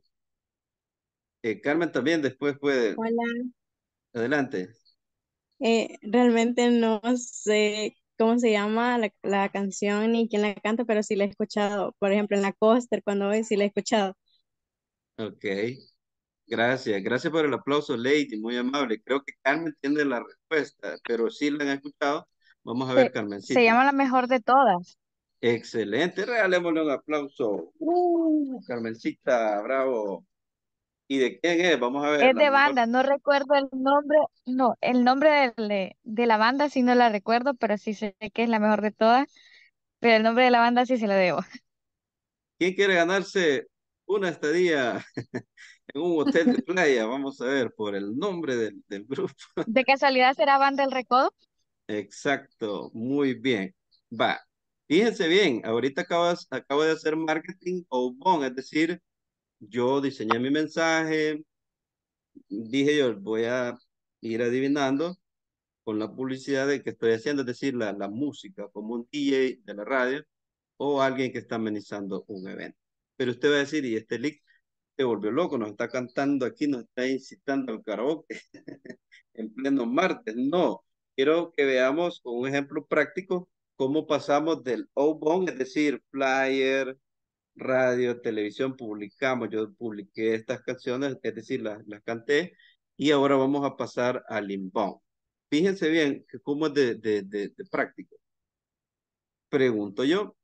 eh, Carmen también después puede. Hola, Adelante. eh, realmente no sé cómo se llama la, la canción ni quién la canta, pero sí la he escuchado. Por ejemplo, en la coaster, cuando voy, sí la he escuchado. Ok. Gracias. Gracias por el aplauso, Lady. Muy amable. Creo que Carmen tiene la respuesta, pero sí la han escuchado. Vamos a ver, Se, se Carmencita. llama La Mejor de Todas. Excelente. Regalémosle un aplauso. Uh, Carmencita, bravo. ¿Y de quién es? Vamos a ver. Es La de mejor. banda, no recuerdo el nombre, no, el nombre del- de, de la banda sí no la recuerdo, pero sí sé que es la mejor de todas, pero el nombre de la banda sí se lo debo. ¿Quién quiere ganarse una estadía en un hotel de playa? Vamos a ver, por el nombre del, del grupo. ¿De casualidad será Banda El Recodo? Exacto, muy bien. Va, fíjense bien, ahorita acabas, acabo de hacer marketing outbound, es decir, yo diseñé mi mensaje, dije yo voy a ir adivinando con la publicidad de que estoy haciendo, es decir, la, la música, como un D J de la radio o alguien que está amenizando un evento. Pero usted va a decir, y este leak se volvió loco, nos está cantando aquí, nos está incitando al karaoke en pleno martes. No, quiero que veamos con un ejemplo práctico cómo pasamos del outbound, es decir, flyer, radio, televisión, publicamos, yo publiqué estas canciones, es decir, las, las canté, y ahora vamos a pasar al inbound. Fíjense bien que cómo es de, de, de, de práctico. Pregunto yo,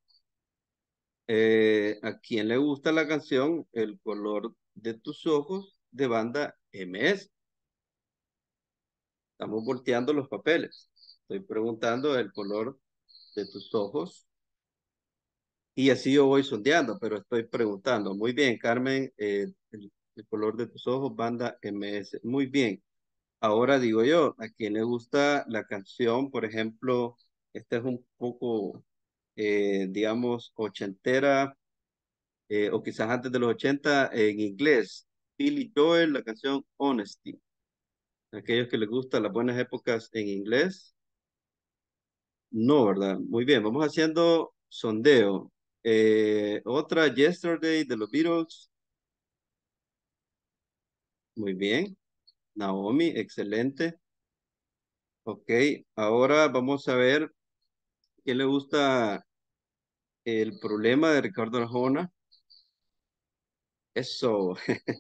eh, ¿a quién le gusta la canción El color de tus ojos de banda M S? Estamos volteando los papeles. Estoy preguntando el color de tus ojos Y así yo voy sondeando, pero estoy preguntando. Muy bien, Carmen, eh, el, el color de tus ojos, banda M S. Muy bien. Ahora digo yo, a quien le gusta la canción, por ejemplo, esta es un poco, eh, digamos, ochentera, eh, o quizás antes de los ochenta en inglés. Billy Joel, la canción Honesty. Aquellos que les gustan las buenas épocas en inglés, no, ¿verdad? Muy bien, vamos haciendo sondeo. Eh, otra, Yesterday de los Beatles. Muy bien. Naomi, excelente. Ok, ahora vamos a ver qué le gusta el problema de Ricardo Arjona. Eso.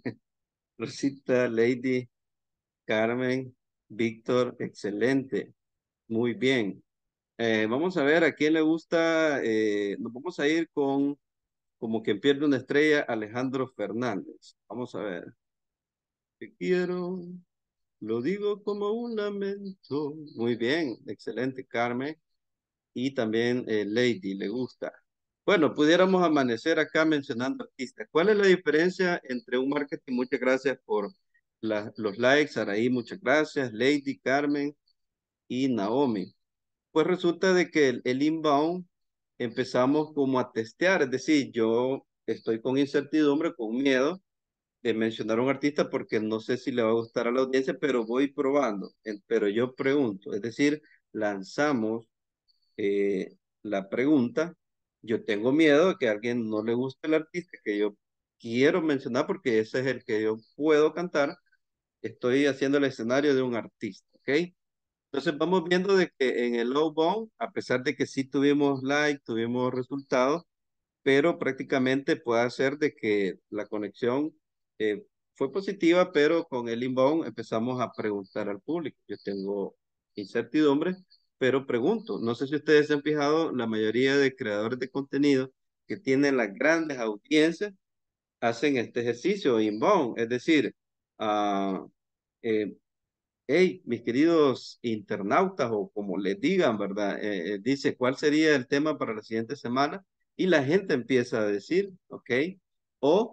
Rosita, Lady, Carmen, Víctor, excelente. Muy bien. Eh, vamos a ver a quién le gusta. Eh, nos vamos a ir con como quien pierde una estrella, Alejandro Fernández. Vamos a ver. Te quiero, lo digo como un lamento. Muy bien, excelente, Carmen. Y también eh, Lady, le gusta. Bueno, pudiéramos amanecer acá mencionando artistas. ¿Cuál es la diferencia entre un marketing? Muchas gracias por la- los likes, Araí, muchas gracias, Lady, Carmen y Naomi. Pues resulta de que el, el inbound empezamos como a testear, es decir, yo estoy con incertidumbre, con miedo de mencionar a un artista porque no sé si le va a gustar a la audiencia, pero voy probando. En- Pero yo pregunto, es decir, lanzamos eh, la pregunta. Yo tengo miedo de que a alguien no le guste el artista que yo quiero mencionar porque ese es el que yo puedo cantar. Estoy haciendo el escenario de un artista, ¿ok? Entonces vamos viendo de que en el low bound, a pesar de que sí tuvimos like, tuvimos resultados, pero prácticamente puede ser de que la conexión eh, fue positiva, pero con el inbound empezamos a preguntar al público. Yo tengo incertidumbre, pero pregunto. No sé si ustedes se han fijado, la mayoría de creadores de contenido que tienen las grandes audiencias hacen este ejercicio inbound, es decir, ah, eh, hey, mis queridos internautas o como les digan, ¿verdad? Eh, eh, dice, ¿cuál sería el tema para la siguiente semana? Y la gente empieza a decir, ¿ok? O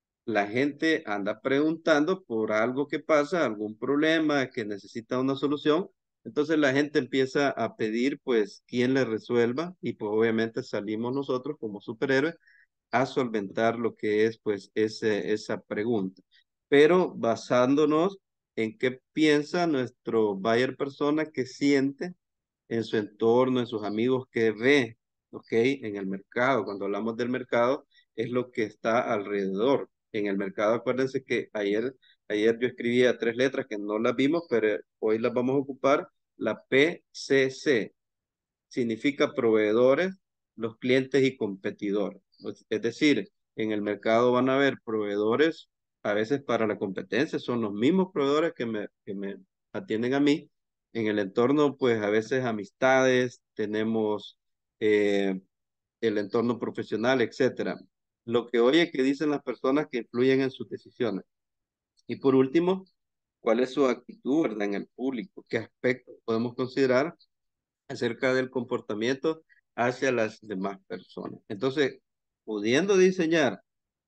la gente anda preguntando por algo que pasa, algún problema que necesita una solución. Entonces la gente empieza a pedir, pues, quién le resuelva y pues obviamente salimos nosotros como superhéroes a solventar lo que es pues ese, esa pregunta, pero basándonos en qué piensa nuestro buyer persona, qué siente en su entorno, en sus amigos, qué ve, ¿ok? En el mercado. Cuando hablamos del mercado, es lo que está alrededor. En el mercado, acuérdense que ayer, ayer yo escribía tres letras que no las vimos, pero hoy las vamos a ocupar. La P C C significa proveedores, los clientes y competidores. Pues, es decir, en el mercado van a haber proveedores, a veces para la competencia, son los mismos proveedores que me, que me atienden a mí. En el entorno, pues a veces amistades, tenemos eh, el entorno profesional, etcétera. Lo que oye que dicen las personas que influyen en sus decisiones. Y por último, ¿cuál es su actitud, verdad, en el público? ¿Qué aspectos podemos considerar acerca del comportamiento hacia las demás personas? Entonces, pudiendo diseñar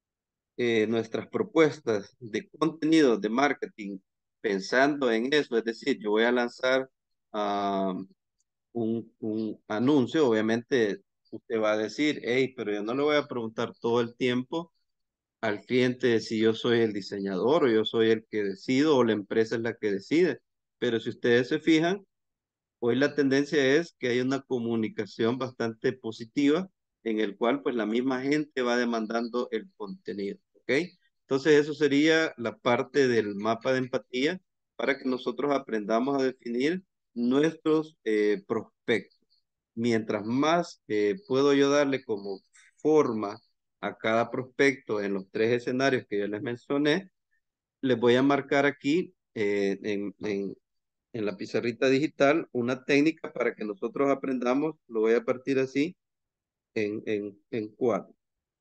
eh, nuestras propuestas de contenido de marketing pensando en eso, es decir, yo voy a lanzar ah, un, un anuncio, obviamente usted va a decir, hey, pero yo no le voy a preguntar todo el tiempo al cliente si yo soy el diseñador o yo soy el que decido o la empresa es la que decide. Pero si ustedes se fijan, hoy la tendencia es que hay una comunicación bastante positiva en el cual pues la misma gente va demandando el contenido, ¿ok? Entonces eso sería la parte del mapa de empatía para que nosotros aprendamos a definir nuestros eh, prospectos. Mientras más eh, puedo yo darle como forma a cada prospecto en los tres escenarios que yo les mencioné, les voy a marcar aquí eh, en, en en la pizarrita digital una técnica para que nosotros aprendamos, lo voy a partir así, en, en, en cuatro,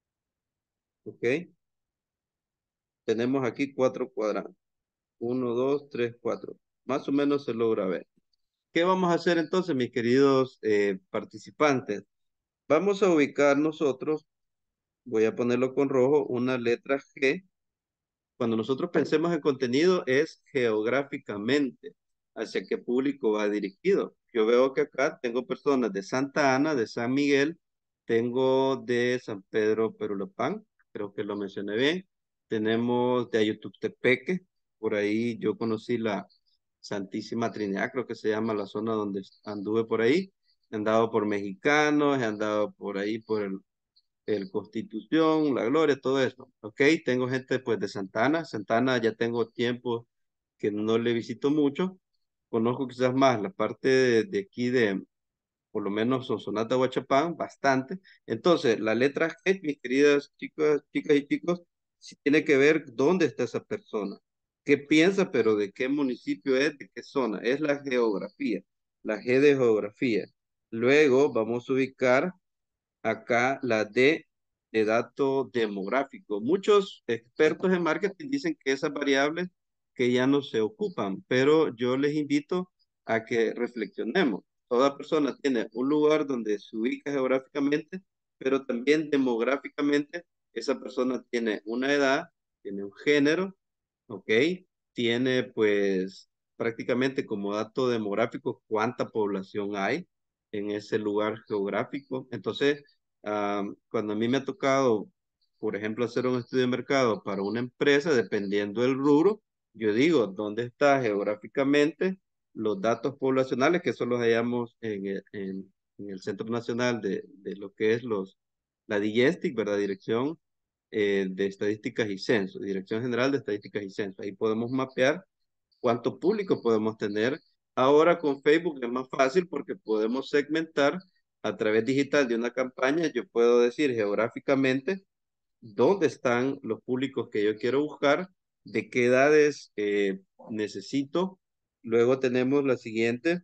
¿ok? Tenemos aquí cuatro cuadrantes, uno, dos, tres, cuatro, más o menos se logra ver. ¿Qué vamos a hacer entonces, mis queridos eh, participantes? Vamos a ubicar nosotros, voy a ponerlo con rojo, una letra G. Cuando nosotros pensemos en contenido es geográficamente hacia qué público va dirigido. Yo veo que acá tengo personas de Santa Ana, de San Miguel, tengo de San Pedro Perulapán, creo que lo mencioné bien. Tenemos de Ayututepeque, por ahí yo conocí la Santísima Trinidad, creo que se llama la zona donde anduve por ahí. He andado por Mexicanos, he andado por ahí por el el Constitución, La Gloria, todo eso. Ok, tengo gente pues de Santana. Santana ya tengo tiempo que no le visito mucho. Conozco quizás más la parte de, de aquí de, por lo menos Sonsonate, Huachapán, bastante. Entonces, la letra G, mis queridas chicas, chicas y chicos, sí tiene que ver dónde está esa persona. ¿Qué piensa, pero de qué municipio es, de qué zona? Es la geografía, la G de geografía. Luego vamos a ubicar acá la D de dato demográfico. Muchos expertos en marketing dicen que esas variables que ya no se ocupan, pero yo les invito a que reflexionemos. Toda persona tiene un lugar donde se ubica geográficamente, pero también demográficamente esa persona tiene una edad, tiene un género, ¿ok? Tiene pues prácticamente como dato demográfico cuánta población hay en ese lugar geográfico. Entonces, ah, cuando a mí me ha tocado, por ejemplo, hacer un estudio de mercado para una empresa, dependiendo del rubro, yo digo, ¿dónde está geográficamente los datos poblacionales? Que eso los hallamos en el, en, en el Centro Nacional de, de lo que es los, la DIESTIC, ¿verdad? Dirección eh, de Estadísticas y Censo, Dirección General de Estadísticas y Censo. Ahí podemos mapear cuánto público podemos tener. Ahora con Facebook es más fácil porque podemos segmentar a través digital de una campaña. Yo puedo decir geográficamente dónde están los públicos que yo quiero buscar, de qué edades eh, necesito. Luego tenemos la siguiente,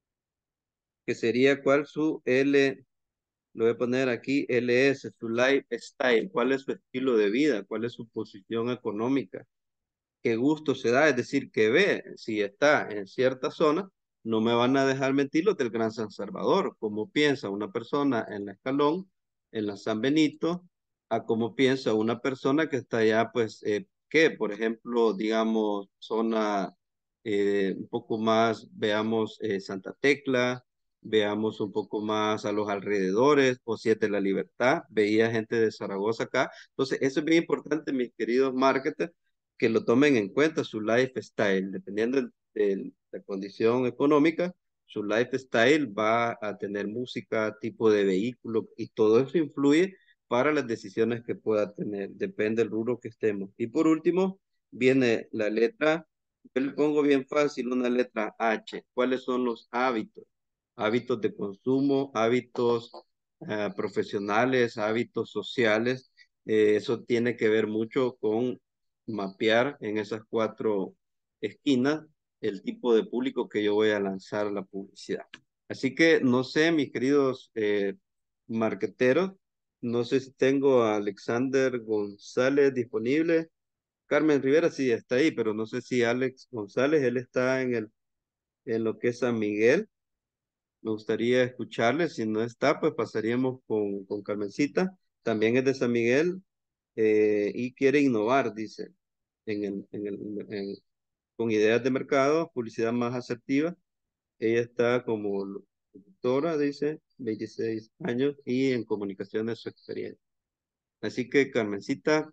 que sería cuál su L, lo voy a poner aquí, L S, su lifestyle, cuál es su estilo de vida, cuál es su posición económica, qué gusto se da, es decir, que ve, si está en cierta zona, no me van a dejar mentir los del Gran San Salvador, cómo piensa una persona en la Escalón, en la San Benito, a cómo piensa una persona que está allá, pues, eh, que, por ejemplo, digamos, zona eh, un poco más, veamos, eh, Santa Tecla, veamos un poco más a los alrededores, o Siete de la Libertad, veía gente de Zaragoza acá. Entonces, eso es bien importante, mis queridos marketers, que lo tomen en cuenta, su lifestyle, dependiendo de, de la condición económica, su lifestyle va a tener música, tipo de vehículo, y todo eso influye para las decisiones que pueda tener, depende del rubro que estemos. Y por último, viene la letra, yo le pongo bien fácil una letra H. ¿Cuáles son los hábitos? Hábitos de consumo, hábitos eh, profesionales, hábitos sociales. Eh, eso tiene que ver mucho con mapear en esas cuatro esquinas el tipo de público que yo voy a lanzar a la publicidad. Así que no sé, mis queridos eh, marqueteros, no sé si tengo a Alexander González disponible. Carmen Rivera sí está ahí, pero no sé si Alex González, él está en el, en lo que es San Miguel. Me gustaría escucharle. Si no está, pues pasaríamos con, con Carmencita. También es de San Miguel eh, y quiere innovar, dice, en el, en el, en- con ideas de mercado, publicidad más asertiva. Ella está como doctora, dice, veintiséis años y en comunicación su experiencia. Así que, Carmencita,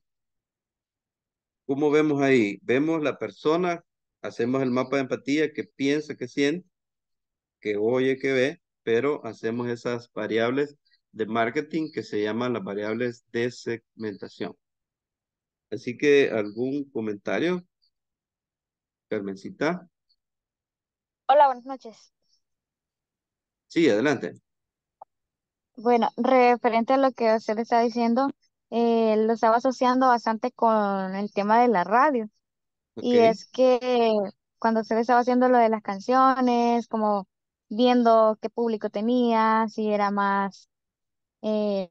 ¿cómo vemos ahí? Vemos la persona, hacemos el mapa de empatía, que piensa, que siente, que oye, que ve, pero hacemos esas variables de marketing que se llaman las variables de segmentación. Así que, ¿algún comentario, Carmencita? Hola, buenas noches. Sí, adelante. Bueno, referente a lo que usted está diciendo, eh, lo estaba asociando bastante con el tema de la radio. Ok, Y es que cuando usted estaba haciendo lo de las canciones, como viendo qué público tenía, si era más, eh,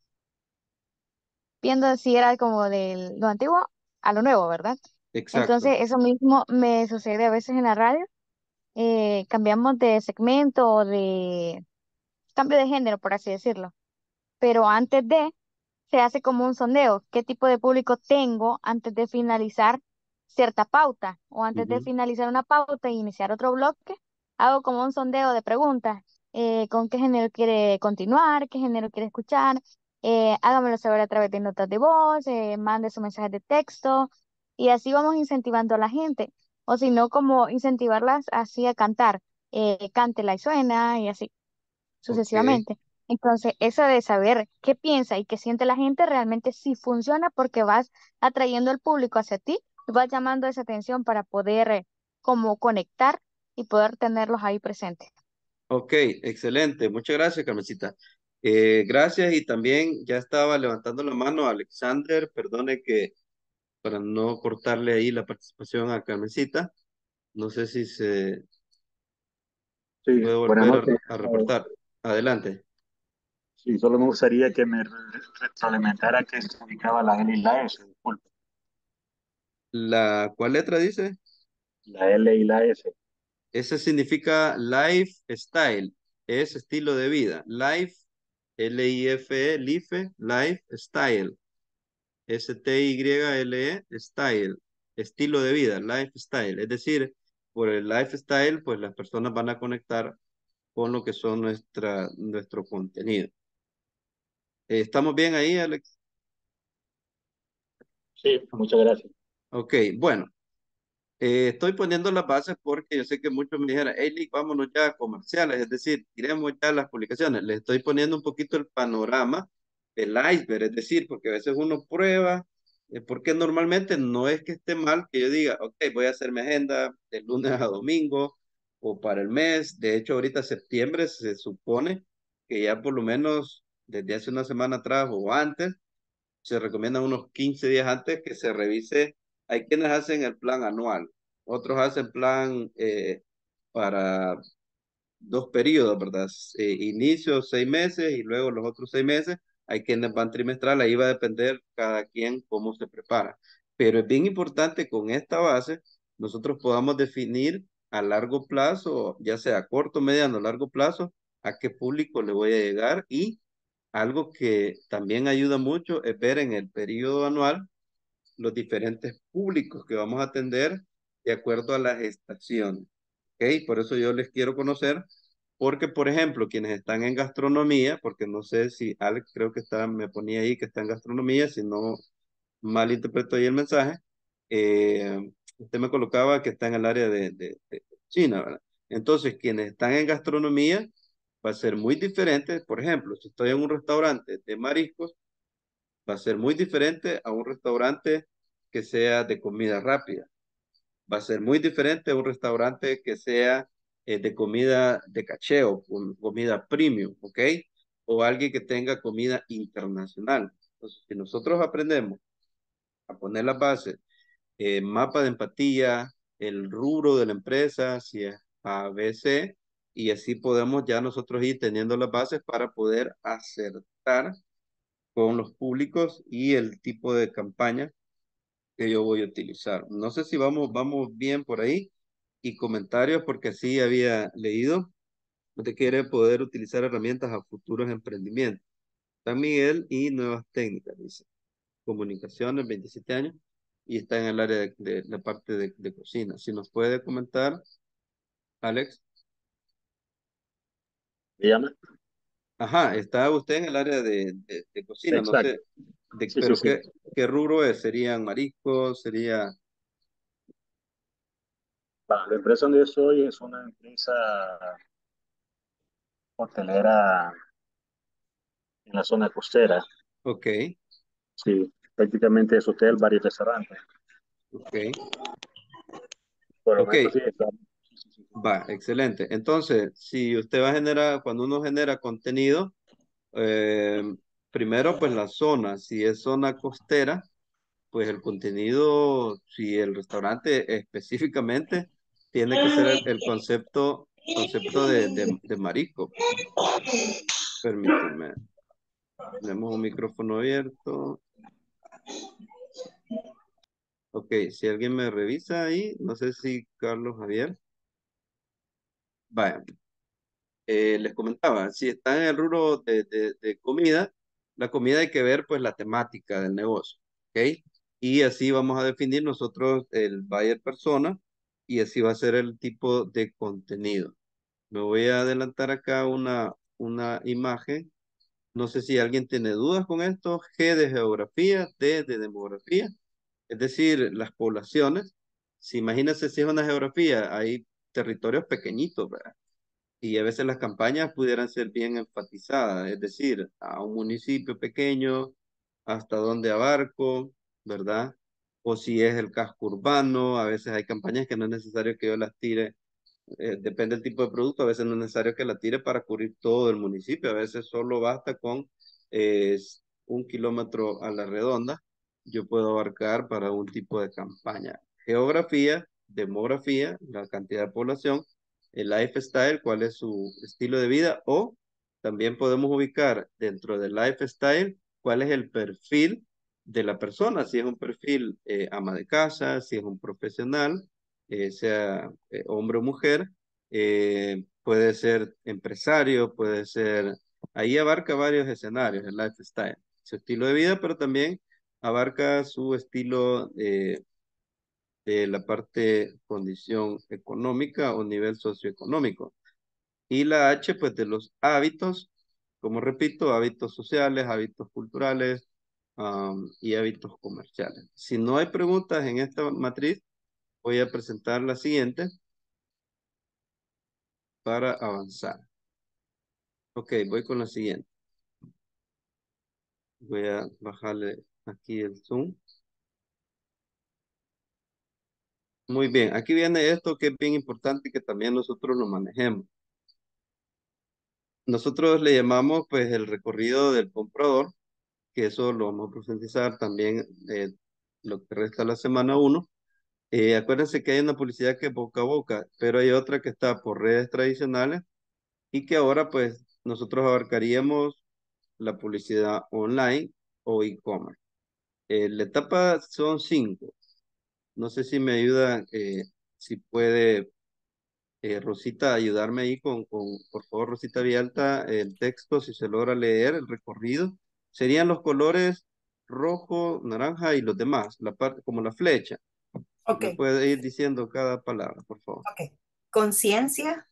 viendo si era como de lo antiguo a lo nuevo, ¿verdad? exacto. Entonces, eso mismo me sucede a veces en la radio. Eh, cambiamos de segmento o de cambio de género, por así decirlo. pero antes de, se hace como un sondeo, qué tipo de público tengo antes de finalizar cierta pauta o antes de Ujú. finalizar una pauta e iniciar otro bloque, hago como un sondeo de preguntas, eh, con qué género quiere continuar, qué género quiere escuchar, eh, hágamelo saber a través de notas de voz, eh, mande su mensaje de texto y así vamos incentivando a la gente, o si no, como incentivarlas así a cantar, eh, cántela y suena y así Ok, sucesivamente. Entonces, eso de saber qué piensa y qué siente la gente realmente sí funciona porque vas atrayendo al público hacia ti y vas llamando esa atención para poder eh, como conectar y poder tenerlos ahí presentes. ok, excelente. Muchas gracias, Carmencita. Eh, gracias y también ya estaba levantando la mano Alexander, perdone que para no cortarle ahí la participación a Carmencita, no sé si se Sí, puede buenas volver noches. a, a Eh, reportar. Adelante. sí, solo me gustaría que me re- retroalimentara que se ubicaba la L y la S. Disculpe. ¿La cuál letra dice? La L y la S. Ese significa lifestyle, es estilo de vida. Life, L I F E, life, lifestyle. S T Y L E, style, estilo de vida, lifestyle. Es decir, por el lifestyle, pues las personas van a conectar con lo que son nuestra, nuestro contenido. Eh, ¿Estamos bien ahí, Alex? Sí, muchas gracias. Ok, bueno. Eh, estoy poniendo las bases porque yo sé que muchos me dijeron, hey, Lick, vámonos ya a comerciales, es decir, tiremos ya las publicaciones. Le estoy poniendo un poquito el panorama, el iceberg, es decir, porque a veces uno prueba, eh, porque normalmente no es que esté mal que yo diga, ok, voy a hacer mi agenda de lunes a domingo o para el mes. De hecho, ahorita septiembre se supone que ya por lo menos desde hace una semana atrás o antes se recomienda unos quince días antes que se revise. Hay quienes hacen el plan anual, otros hacen plan eh, para dos periodos, ¿verdad? Eh, inicio seis meses y luego los otros seis meses. Hay quienes van trimestral, ahí va a depender cada quien cómo se prepara. Pero es bien importante con esta base, nosotros podamos definir a largo plazo, ya sea corto, mediano, largo plazo, a qué público le voy a llegar y algo que también ayuda mucho es ver en el periodo anual los diferentes públicos que vamos a atender de acuerdo a las estaciones. ¿Ok? Por eso yo les quiero conocer, porque por ejemplo, quienes están en gastronomía, porque no sé si Alex creo que está, me ponía ahí que está en gastronomía, si no mal interpreto ahí el mensaje, eh, usted me colocaba que está en el área de, de, de China, ¿verdad? Entonces, quienes están en gastronomía, va a ser muy diferente. Por ejemplo, si estoy en un restaurante de mariscos, va a ser muy diferente a un restaurante que sea de comida rápida. Va a ser muy diferente a un restaurante que sea eh, de comida de cacheo, con comida premium, ¿ok? O alguien que tenga comida internacional. Entonces, si nosotros aprendemos a poner las bases, eh, mapa de empatía, el rubro de la empresa, si es A, B, C, y así podemos ya nosotros ir teniendo las bases para poder acertar con los públicos y el tipo de campaña que yo voy a utilizar. No sé si vamos, vamos bien por ahí y comentarios porque así había leído. Usted quiere poder utilizar herramientas a futuros emprendimientos. San Miguel y nuevas técnicas, dice. Comunicaciones, veintisiete años y está en el área de, de la parte de, de cocina. Si nos puede comentar, Alex. Dígame. Ajá, está usted en el área de, de, de cocina, no Exacto. sé, de, Sí, sí, pero sí. ¿qué, qué rubro es? ¿Serían mariscos? ¿Sería? Va, la empresa donde yo estoy es una empresa hotelera en la zona costera. Ok, Sí, prácticamente es hotel, bar y restaurante. ok, Por el ok, momento sí está. va, excelente. Entonces, si usted va a generar, cuando uno genera contenido, eh, primero pues la zona, si es zona costera, pues el contenido, si el restaurante específicamente, tiene que ser el, el concepto, concepto de, de, de marisco. Permíteme, tenemos un micrófono abierto. Ok, si alguien me revisa ahí, no sé si Carlos Javier. Vaya, eh, les comentaba, si están en el rubro de, de, de comida, la comida hay que ver pues la temática del negocio, ¿ok? Y así vamos a definir nosotros el buyer persona y así va a ser el tipo de contenido. Me voy a adelantar acá una, una imagen. No sé si alguien tiene dudas con esto. G de geografía, D de demografía, es decir, las poblaciones. Si imagínense si es una geografía, hay territorios pequeñitos, ¿verdad? Y a veces las campañas pudieran ser bien enfatizadas, es decir, a un municipio pequeño, hasta dónde abarco, ¿verdad? O si es el casco urbano, a veces hay campañas que no es necesario que yo las tire, eh, depende del tipo de producto, a veces no es necesario que la tire para cubrir todo el municipio, a veces solo basta con eh, un kilómetro a la redonda, yo puedo abarcar para un tipo de campaña. Geografía, demografía, la cantidad de población, el lifestyle, cuál es su estilo de vida, o también podemos ubicar dentro del lifestyle cuál es el perfil de la persona, si es un perfil eh, ama de casa, si es un profesional, eh, sea eh, hombre o mujer, eh, puede ser empresario, puede ser, ahí abarca varios escenarios, el lifestyle, su estilo de vida, pero también abarca su estilo eh, de la parte condición económica o nivel socioeconómico. Y la H, pues de los hábitos, como repito, hábitos sociales, hábitos culturales um, y hábitos comerciales. Si no hay preguntas en esta matriz, voy a presentar la siguiente para avanzar. Ok, voy con la siguiente. Voy a bajarle aquí el zoom. Muy bien, aquí viene esto que es bien importante que también nosotros lo manejemos. Nosotros le llamamos pues el recorrido del comprador, que eso lo vamos a profundizar también eh, lo que resta de la semana uno. Eh, acuérdense que hay una publicidad que es boca a boca, pero hay otra que está por redes tradicionales y que ahora pues nosotros abarcaríamos la publicidad online o e-commerce. Eh, la etapa son cinco. No sé si me ayuda, eh, si puede eh, Rosita ayudarme ahí con, con, por favor, Rosita Vialta, el texto, si se logra leer, el recorrido. Serían los colores rojo, naranja y los demás, la parte como la flecha. Ok, Me puede ir diciendo cada palabra, por favor. ok. Conciencia,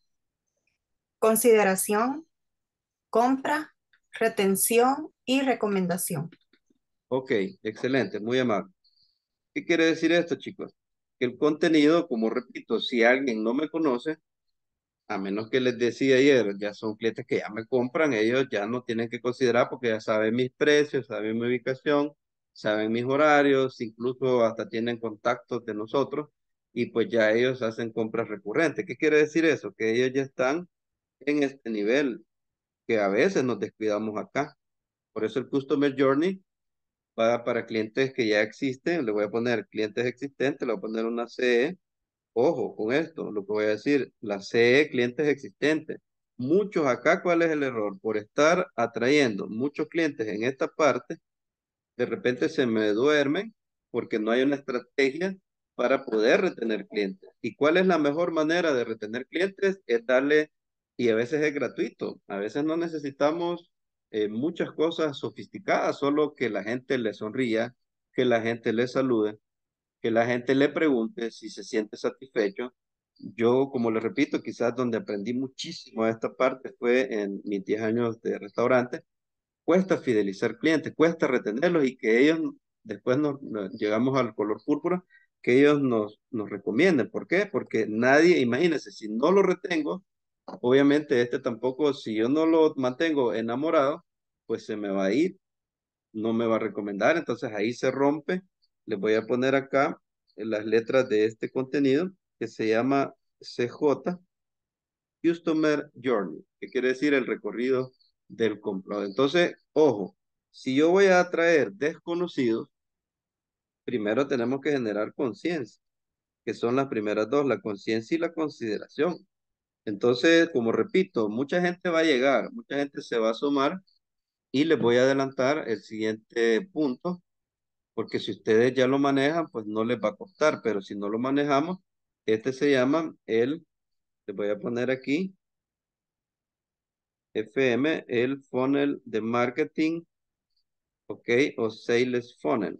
consideración, compra, retención y recomendación. Ok, excelente, muy amable. ¿Qué quiere decir esto, chicos? Que el contenido, como repito, si alguien no me conoce, a menos que les decía ayer, ya son clientes que ya me compran, ellos ya no tienen que considerar porque ya saben mis precios, saben mi ubicación, saben mis horarios, incluso hasta tienen contactos de nosotros y pues ya ellos hacen compras recurrentes. ¿Qué quiere decir eso? Que ellos ya están en este nivel que a veces nos descuidamos acá. Por eso el Customer Journey va para clientes que ya existen, le voy a poner clientes existentes, le voy a poner una C E. Ojo con esto, lo que voy a decir, la C E, clientes existentes. Muchos acá, ¿cuál es el error? Por estar atrayendo muchos clientes en esta parte, de repente se me duermen porque no hay una estrategia para poder retener clientes. ¿Y cuál es la mejor manera de retener clientes? Es darle, y a veces es gratuito, a veces no necesitamos eh, muchas cosas sofisticadas, solo que la gente le sonría, que la gente le salude, que la gente le pregunte si se siente satisfecho. Yo, como le repito, quizás donde aprendí muchísimo de esta parte fue en mis diez años de restaurante. Cuesta fidelizar clientes, cuesta retenerlos y que ellos, después nos, nos llegamos al color púrpura, que ellos nos, nos recomienden. ¿Por qué? Porque nadie, imagínense, si no lo retengo, obviamente este tampoco, si yo no lo mantengo enamorado, pues se me va a ir, no me va a recomendar, entonces ahí se rompe. Les voy a poner acá las letras de este contenido que se llama C J, Customer Journey, que quiere decir el recorrido del comprador. Entonces, ojo, si yo voy a atraer desconocidos, primero tenemos que generar conciencia, que son las primeras dos, la conciencia y la consideración. Entonces, como repito, mucha gente va a llegar, mucha gente se va a sumar y les voy a adelantar el siguiente punto, porque si ustedes ya lo manejan, pues no les va a costar, pero si no lo manejamos, este se llama el, les voy a poner aquí, F M, el funnel de marketing ¿ok? O sales funnel,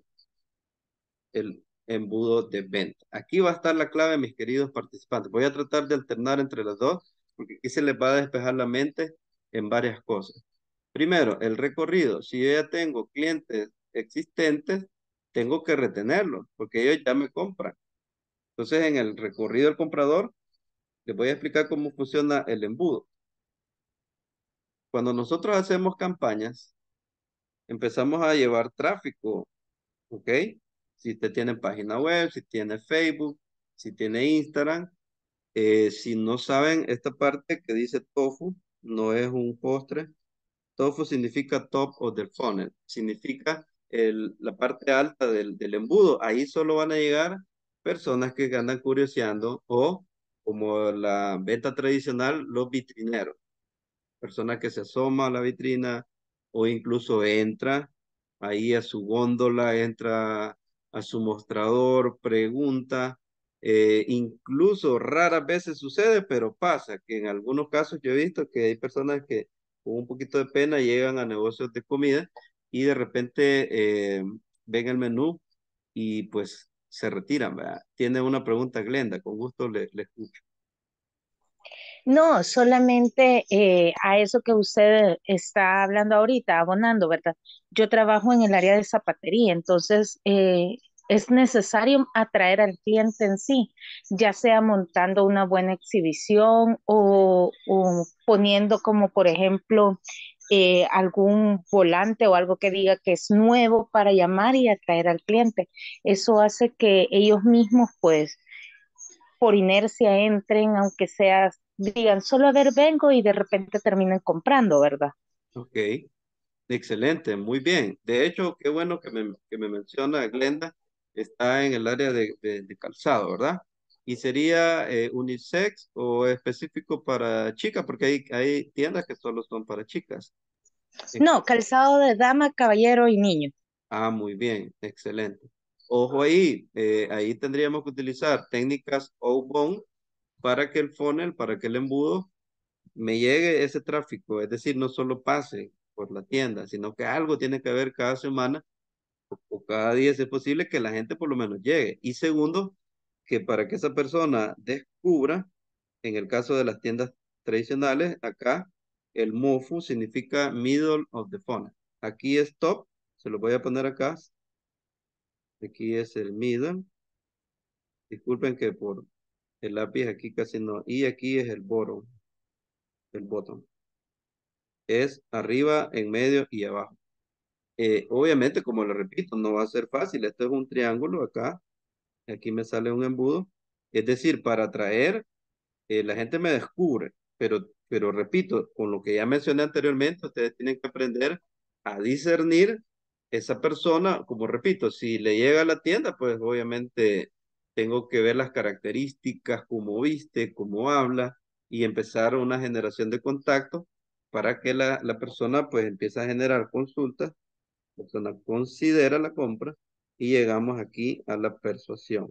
el embudo de venta. Aquí va a estar la clave, mis queridos participantes. Voy a tratar de alternar entre las dos, porque aquí se les va a despejar la mente en varias cosas. Primero, el recorrido. Si yo ya tengo clientes existentes, tengo que retenerlos, porque ellos ya me compran. Entonces, en el recorrido del comprador, les voy a explicar cómo funciona el embudo. Cuando nosotros hacemos campañas, empezamos a llevar tráfico, ¿ok? Si usted tiene página web, si tiene Facebook, si tiene Instagram, eh, si no saben esta parte que dice tofu, no es un postre. Tofu significa top of the funnel, significa el, la parte alta del, del embudo. Ahí solo van a llegar personas que andan curioseando o, como la venta tradicional, los vitrineros. Persona que se asoma a la vitrina o incluso entra ahí a su góndola, entra a su mostrador, pregunta, eh, incluso raras veces sucede, pero pasa que en algunos casos yo he visto que hay personas que con un poquito de pena llegan a negocios de comida y de repente eh, ven el menú y pues se retiran, ¿verdad? Tiene una pregunta, Glenda, con gusto le, le escucho. No, solamente eh, a eso que usted está hablando ahorita, abonando, ¿verdad? Yo trabajo en el área de zapatería, entonces eh, es necesario atraer al cliente en sí, ya sea montando una buena exhibición o, o poniendo como, por ejemplo, eh, algún volante o algo que diga que es nuevo para llamar y atraer al cliente. Eso hace que ellos mismos, pues, por inercia entren, aunque sea, digan, solo a ver, vengo y de repente terminen comprando, ¿verdad? Ok. Excelente, muy bien. De hecho, qué bueno que me, que me menciona Glenda, está en el área de, de- de calzado, ¿verdad? ¿Y sería eh, unisex o específico para chicas? Porque hay, hay tiendas que solo son para chicas. Eh, No, calzado de dama, caballero y niño. Ah, muy bien, excelente. Ojo ahí, eh, ahí tendríamos que utilizar técnicas outbound para que el funnel, para que el embudo me llegue ese tráfico, es decir, no solo pase por la tienda, sino que algo tiene que haber cada semana o cada día, si es posible, que la gente por lo menos llegue. Y segundo, que para que esa persona descubra, en el caso de las tiendas tradicionales, acá el MOFU significa middle of the funnel. Aquí es top, se lo voy a poner acá. Aquí es el middle. Disculpen que por el lápiz aquí casi no. Y aquí es el bottom, el bottom. Es arriba, en medio y abajo. Eh, obviamente, como lo repito, no va a ser fácil. Esto es un triángulo acá. Aquí me sale un embudo. Es decir, para atraer, eh, la gente me descubre, pero, pero repito, con lo que ya mencioné anteriormente, ustedes tienen que aprender a discernir esa persona, como repito, si le llega a la tienda, pues obviamente tengo que ver las características, cómo viste, cómo habla, y empezar una generación de contacto para que la, la persona pues empiece a generar consultas, la persona considera la compra y llegamos aquí a la persuasión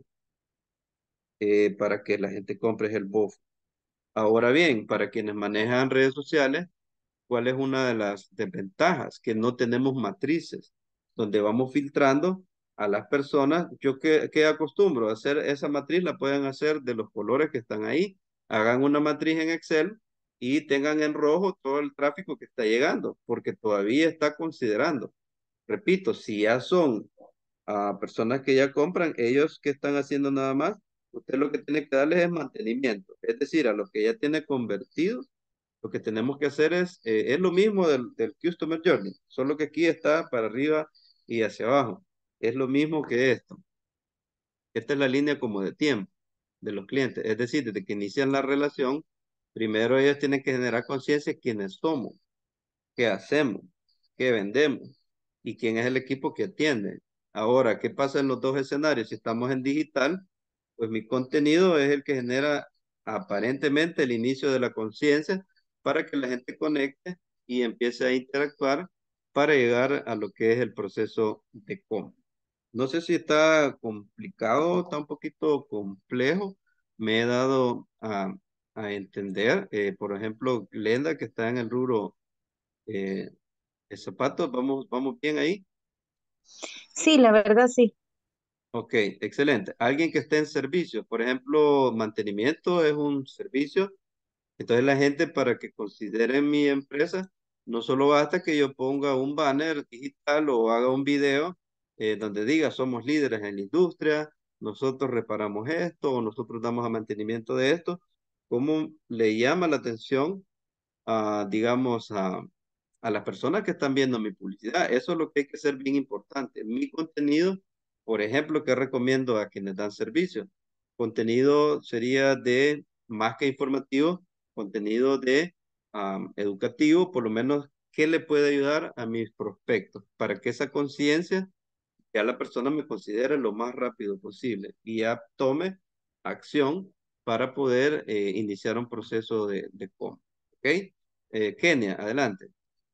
eh, para que la gente compre el B O F. Ahora bien, para quienes manejan redes sociales, ¿cuál es una de las desventajas? Que no tenemos matrices, donde vamos filtrando a las personas. Yo que, que acostumbro a hacer esa matriz, la pueden hacer de los colores que están ahí. Hagan una matriz en Excel y tengan en rojo todo el tráfico que está llegando, porque todavía está considerando. Repito, si ya son a personas que ya compran, ellos que están haciendo nada más, usted lo que tiene que darles es mantenimiento. Es decir, a los que ya tiene convertidos, lo que tenemos que hacer es, eh, es lo mismo del, del Customer Journey, solo que aquí está para arriba y hacia abajo. Es lo mismo que esto. Esta es la línea como de tiempo de los clientes. Es decir, desde que inician la relación, primero ellos tienen que generar conciencia de quiénes somos, qué hacemos, qué vendemos y quién es el equipo que atiende. Ahora, ¿qué pasa en los dos escenarios? Si estamos en digital, pues mi contenido es el que genera aparentemente el inicio de la conciencia para que la gente conecte y empiece a interactuar para llegar a lo que es el proceso de compra. No sé si está complicado, está un poquito complejo. Me he dado a, a entender, eh, por ejemplo, Glenda, que está en el rubro eh, de zapatos, vamos, vamos bien ahí. Sí, la verdad sí. Ok, excelente. Alguien que esté en servicio, por ejemplo, mantenimiento es un servicio. Entonces la gente para que considere mi empresa, no solo basta que yo ponga un banner digital o haga un video eh, donde diga somos líderes en la industria, nosotros reparamos esto o nosotros damos a mantenimiento de esto. ¿Cómo le llama la atención a, digamos, a, a las personas que están viendo mi publicidad? Eso es lo que hay que ser bien importante. Mi contenido, por ejemplo, que recomiendo a quienes dan servicio, contenido sería de más que informativo, contenido de am, educativo, por lo menos que le puede ayudar a mis prospectos para que esa conciencia ya la persona me considere lo más rápido posible y ya tome acción para poder eh, iniciar un proceso de, de compra. ¿Ok? Eh, Kenia, adelante.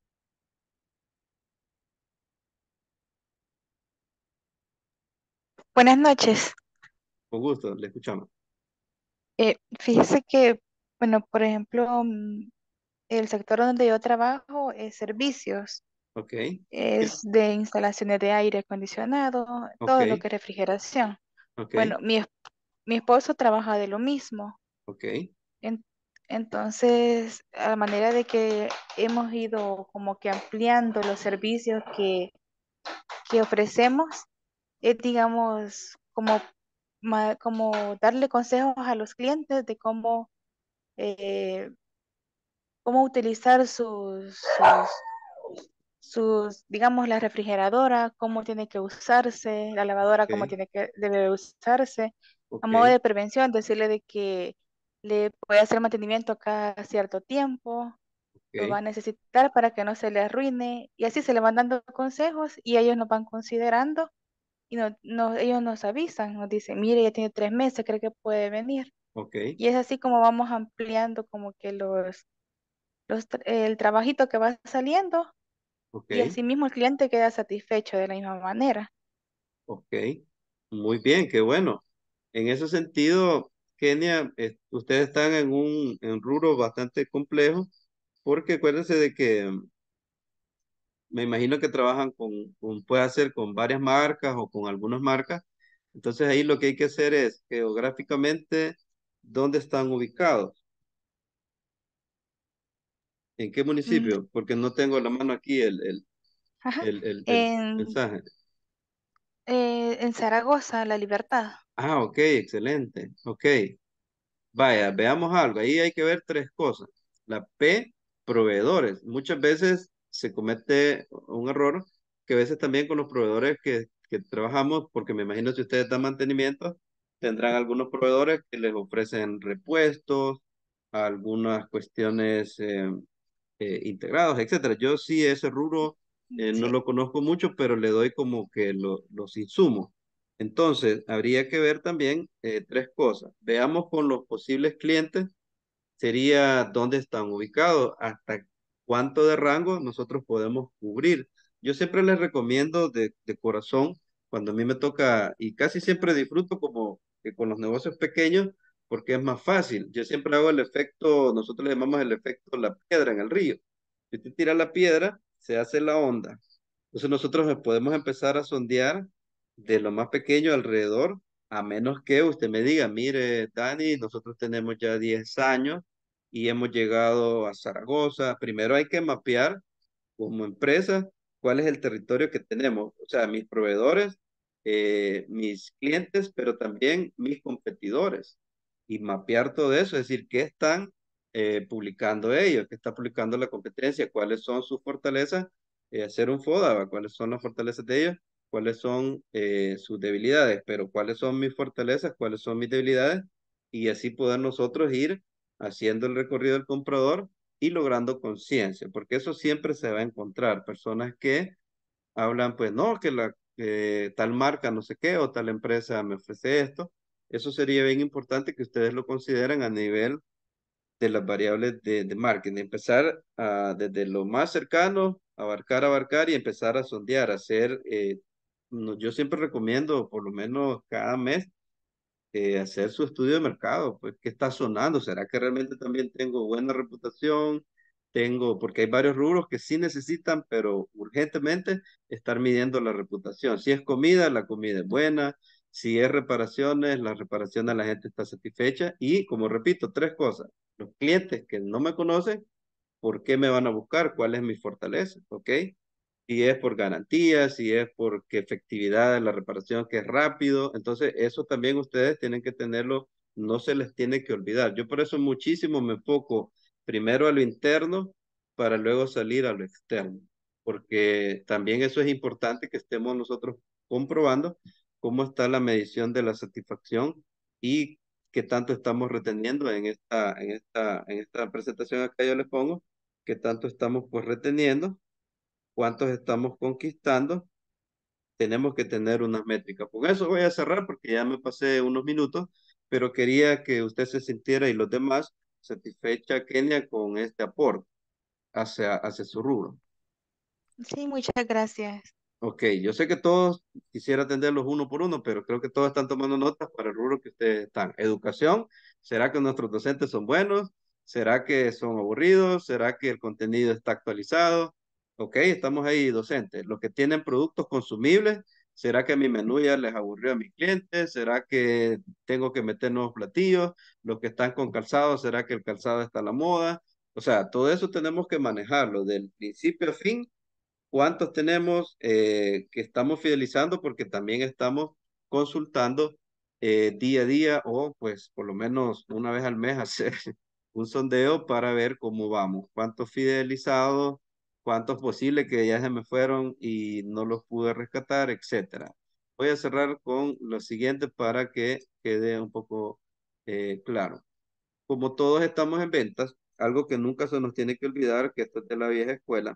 Buenas noches. Con gusto, le escuchamos. Eh, fíjese que, bueno, por ejemplo, mm, el sector donde yo trabajo es servicios, Ok. ¿Qué? es de instalaciones de aire acondicionado, Ok. todo lo que es refrigeración. Ok. Bueno, mi, es- mi esposo trabaja de lo mismo. Ok. En- entonces, a manera de que hemos ido como que ampliando los servicios que, que ofrecemos, es, digamos, como, ma- como darle consejos a los clientes de cómo eh, cómo utilizar sus, sus, sus, digamos, la refrigeradora, cómo tiene que usarse, la lavadora, cómo Ok. tiene que, debe usarse, a Ok. modo de prevención, decirle de que le puede hacer mantenimiento cada cierto tiempo, lo va a Ok. necesitar para que no se le arruine, y así se le van dando consejos y ellos nos van considerando y no, no- ellos nos avisan, nos dicen, mire, ya tiene tres meses, cree que puede venir. Ok. Y es así como vamos ampliando como que los los tra- el trabajito que va saliendo Ok. y asimismo el cliente queda satisfecho de la misma manera. Ok. Muy bien, qué bueno. En ese sentido, Kenia, eh, ustedes están en un, en un rubro bastante complejo porque acuérdense de que me imagino que trabajan con, con, puede ser con varias marcas o con algunas marcas. Entonces ahí lo que hay que hacer es geográficamente dónde están ubicados, en qué Mm, municipio, porque no tengo a la mano aquí el, el, ajá. el, el, el En, mensaje. eh, en Zaragoza, La Libertad. Ah, ok, excelente. Ok, vaya, veamos algo. Ahí hay que ver tres cosas. La P, proveedores. Muchas veces se comete un error que a veces también con los proveedores que, que trabajamos, porque me imagino si ustedes dan mantenimiento, tendrán algunos proveedores que les ofrecen repuestos, algunas cuestiones eh, eh, integrados, etcétera. Yo sí ese rubro eh, no Sí. lo conozco mucho, pero le doy como que lo- los insumos. Entonces, habría que ver también eh, tres cosas. Veamos con los posibles clientes, sería dónde están ubicados, hasta cuánto de rango nosotros podemos cubrir. Yo siempre les recomiendo de, de corazón, cuando a mí me toca, y casi siempre disfruto como que con los negocios pequeños, porque es más fácil. Yo siempre hago el efecto, nosotros le llamamos el efecto la piedra en el río. Si usted tira la piedra, se hace la onda. Entonces nosotros podemos empezar a sondear de lo más pequeño alrededor, a menos que usted me diga, mire, Dani, nosotros tenemos ya diez años y hemos llegado a Zaragoza. Primero hay que mapear como empresa cuál es el territorio que tenemos, o sea, mis proveedores, eh, mis clientes, pero también mis competidores y mapear todo eso, es decir, qué están eh, publicando ellos, qué está publicando la competencia, cuáles son sus fortalezas, eh, hacer un FODA, cuáles son las fortalezas de ellos, cuáles son eh, sus debilidades, pero cuáles son mis fortalezas, cuáles son mis debilidades, y así poder nosotros ir haciendo el recorrido del comprador y logrando conciencia, porque eso siempre se va a encontrar, personas que hablan, pues no, que la que tal marca no sé qué o tal empresa me ofrece esto. Eso sería bien importante que ustedes lo consideren a nivel de las variables de, de marketing, empezar a, desde lo más cercano, abarcar, abarcar y empezar a sondear, hacer, eh, no, yo siempre recomiendo por lo menos cada mes eh, hacer su estudio de mercado, pues qué está sonando, ¿será que realmente también tengo buena reputación? tengo, porque hay varios rubros que sí necesitan, pero urgentemente, estar midiendo la reputación. Si es comida, la comida es buena. Si es reparaciones, la reparación, la gente está satisfecha. Y como repito, tres cosas. Los clientes que no me conocen, ¿por qué me van a buscar? ¿Cuál es mi fortaleza? ¿Ok? Si es por garantía, si es porque efectividad de la reparación, que es rápido. Entonces, eso también ustedes tienen que tenerlo, no se les tiene que olvidar. Yo por eso muchísimo me enfoco primero a lo interno para luego salir a lo externo, porque también eso es importante que estemos nosotros comprobando cómo está la medición de la satisfacción y qué tanto estamos reteniendo en esta, en esta, en esta presentación acá yo les pongo, qué tanto estamos pues reteniendo, cuántos estamos conquistando. Tenemos que tener unas métricas. Con eso voy a cerrar porque ya me pasé unos minutos, pero quería que usted se sintiera y los demás satisfecha, Kenia, con este aporte hacia, hacia su rubro. Sí, muchas gracias. Ok, yo sé que todos quisiera atenderlos uno por uno, pero creo que todos están tomando notas para el rubro que ustedes están. Educación, ¿será que nuestros docentes son buenos? ¿Será que son aburridos? ¿Será que el contenido está actualizado? Ok, estamos ahí docentes. Los que tienen productos consumibles, ¿será que mi menú ya les aburrió a mis clientes? ¿Será que tengo que meter nuevos platillos? Los que están con calzado, ¿será que el calzado está a la moda? O sea, todo eso tenemos que manejarlo del principio a fin. ¿Cuántos tenemos eh, que estamos fidelizando? Porque también estamos consultando eh, día a día o pues por lo menos una vez al mes hacer un sondeo para ver cómo vamos. ¿Cuántos fidelizados? ¿Cuántos posibles que ya se me fueron y no los pude rescatar? Etcétera. Voy a cerrar con lo siguiente para que quede un poco eh, claro. Como todos estamos en ventas, algo que nunca se nos tiene que olvidar, que esto es de la vieja escuela,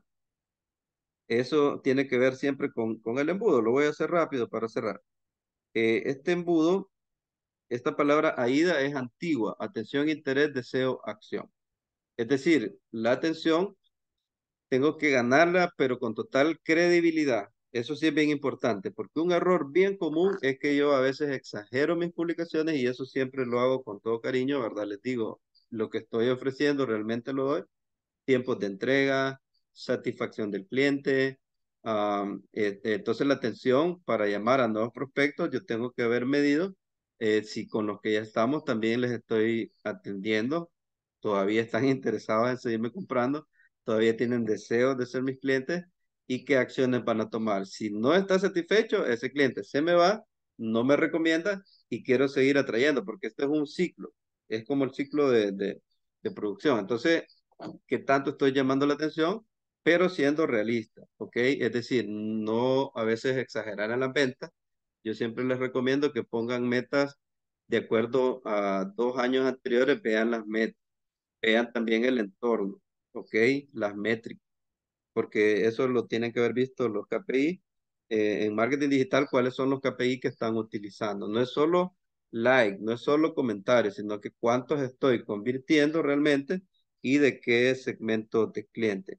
eso tiene que ver siempre con, con el embudo. Lo voy a hacer rápido para cerrar. Eh, este embudo, esta palabra AIDA es antigua. Atención, interés, deseo, acción. Es decir, la atención tengo que ganarla, pero con total credibilidad. Eso sí es bien importante, porque un error bien común es que yo a veces exagero mis publicaciones y eso siempre lo hago con todo cariño, ¿verdad? Les digo, lo que estoy ofreciendo realmente lo doy, tiempos de entrega, satisfacción del cliente. am, eh, eh, entonces la atención para llamar a nuevos prospectos, yo tengo que haber medido eh, si con los que ya estamos también les estoy atendiendo, todavía están interesados en seguirme comprando, todavía tienen deseos de ser mis clientes y qué acciones van a tomar. Si no está satisfecho, ese cliente se me va, no me recomienda y quiero seguir atrayendo porque esto es un ciclo, es como el ciclo de, de, de producción. Entonces, que tanto estoy llamando la atención, pero siendo realista, ¿ok? Es decir, no a veces exagerar en las ventas. Yo siempre les recomiendo que pongan metas de acuerdo a dos años anteriores, vean las metas, vean también el entorno, ¿ok? Las métricas, porque eso lo tienen que haber visto los K P I. Eh, en marketing digital, ¿cuáles son los K P I que están utilizando? No es solo like, no es solo comentarios, sino que cuántos estoy convirtiendo realmente y de qué segmento de cliente.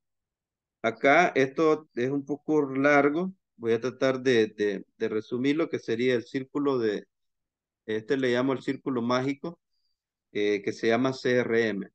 Acá esto es un poco largo, voy a tratar de, de, de resumir lo que sería el círculo de, este le llamo el círculo mágico, eh, que se llama C R M.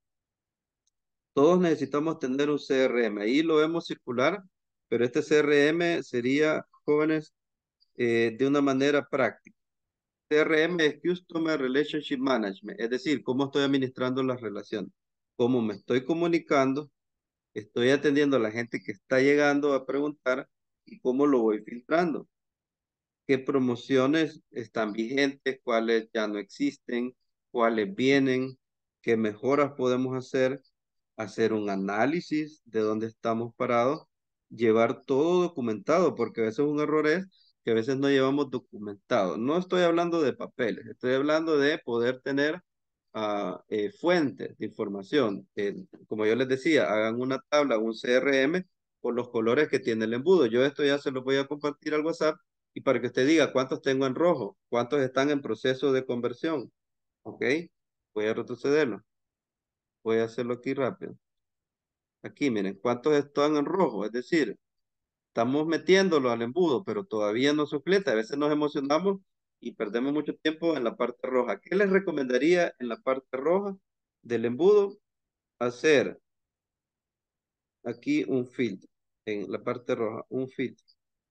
Todos necesitamos tener un C R M. Ahí lo vemos circular, pero este C R M sería, jóvenes, eh, de una manera práctica. C R M es Customer Relationship Management, es decir, cómo estoy administrando las relaciones, cómo me estoy comunicando, estoy atendiendo a la gente que está llegando a preguntar y cómo lo voy filtrando. ¿Qué promociones están vigentes? ¿Cuáles ya no existen? ¿Cuáles vienen? ¿Qué mejoras podemos hacer? Hacer un análisis de dónde estamos parados, llevar todo documentado, porque a veces un error es que a veces no llevamos documentado. No estoy hablando de papeles, estoy hablando de poder tener ah, eh, fuentes de información. Eh, como yo les decía, hagan una tabla, un C R M con los colores que tiene el embudo. Yo esto ya se lo voy a compartir al WhatsApp y para que usted diga cuántos tengo en rojo, cuántos están en proceso de conversión. ¿Ok? Voy a retrocederlo. Voy a hacerlo aquí rápido. Aquí, miren, cuántos están en rojo. Es decir, estamos metiéndolo al embudo, pero todavía no supleta. A veces nos emocionamos y perdemos mucho tiempo en la parte roja. ¿Qué les recomendaría en la parte roja del embudo? Hacer aquí un filtro, en la parte roja, un filtro.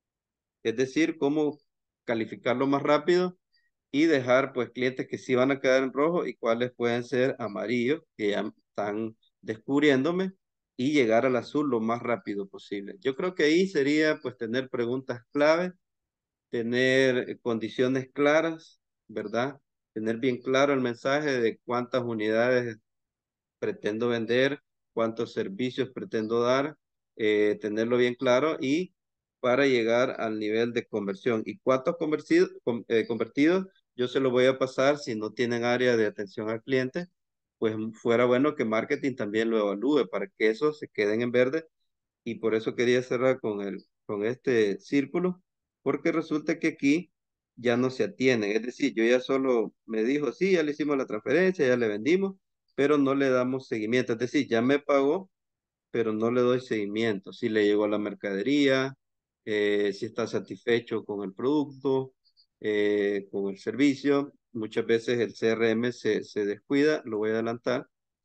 Es decir, cómo calificarlo más rápido y dejar pues clientes que sí van a quedar en rojo y cuáles pueden ser amarillos, que ya están descubriéndome, y llegar al azul lo más rápido posible. Yo creo que ahí sería pues tener preguntas clave, tener condiciones claras, ¿verdad? Tener bien claro el mensaje de cuántas unidades pretendo vender, cuántos servicios pretendo dar, eh, tenerlo bien claro y para llegar al nivel de conversión. ¿Y cuántos convertidos, con- eh, convertidos? Yo se lo voy a pasar si no tienen área de atención al cliente, pues fuera bueno que marketing también lo evalúe para que esos se queden en verde y por eso quería cerrar con el, con este círculo, porque resulta que aquí ya no se atienden. Es decir, yo ya solo me dijo, sí, ya le hicimos la transferencia, ya le vendimos, pero no le damos seguimiento. Es decir, ya me pagó, pero no le doy seguimiento. Si le llegó la mercadería, eh, si está satisfecho con el producto, eh, con el servicio. Muchas veces el C R M se, se descuida, lo voy a adelantar,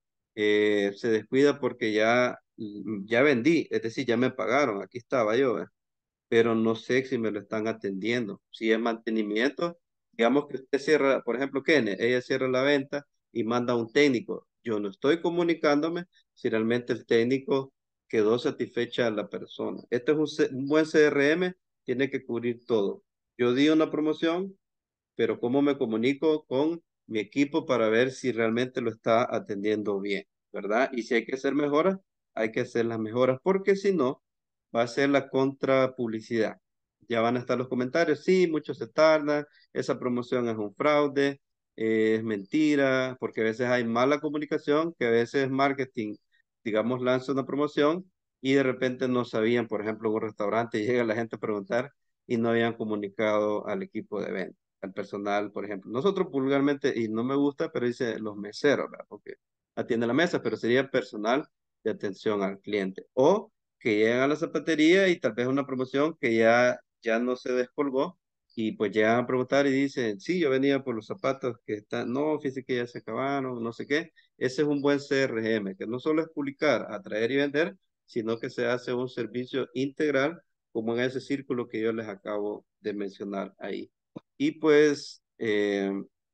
eh, se descuida porque ya, ya vendí, es decir, ya me pagaron, aquí estaba yo, ¿eh? Pero no sé si me lo están atendiendo. Si es mantenimiento, digamos que usted cierra, por ejemplo, Kene, ella cierra la venta y manda a un técnico. Yo no estoy comunicándome si realmente el técnico quedó satisfecha a la persona. Este es un, C- un buen C R M, tiene que cubrir todo. Yo di una promoción, pero cómo me comunico con mi equipo para ver si realmente lo está atendiendo bien, ¿verdad? Y si hay que hacer mejoras, hay que hacer las mejoras, porque si no, va a ser la contrapublicidad. Ya van a estar los comentarios, sí, mucho se tarda, esa promoción es un fraude, eh, es mentira, porque a veces hay mala comunicación, que a veces marketing, digamos, lanza una promoción y de repente no sabían, por ejemplo, en un restaurante llega la gente a preguntar y no habían comunicado al equipo de venta, al personal, por ejemplo. Nosotros vulgarmente, y no me gusta, pero dice los meseros, ¿verdad? Porque atiende la mesa, pero sería personal de atención al cliente. O que llegan a la zapatería y tal vez una promoción que ya, ya no se descolgó y pues llegan a preguntar y dicen, sí, yo venía por los zapatos que están, no, fíjese que ya se acabaron, no sé qué. Ese es un buen C R M, que no solo es publicar, atraer y vender, sino que se hace un servicio integral como en ese círculo que yo les acabo de mencionar ahí. Y pues eh,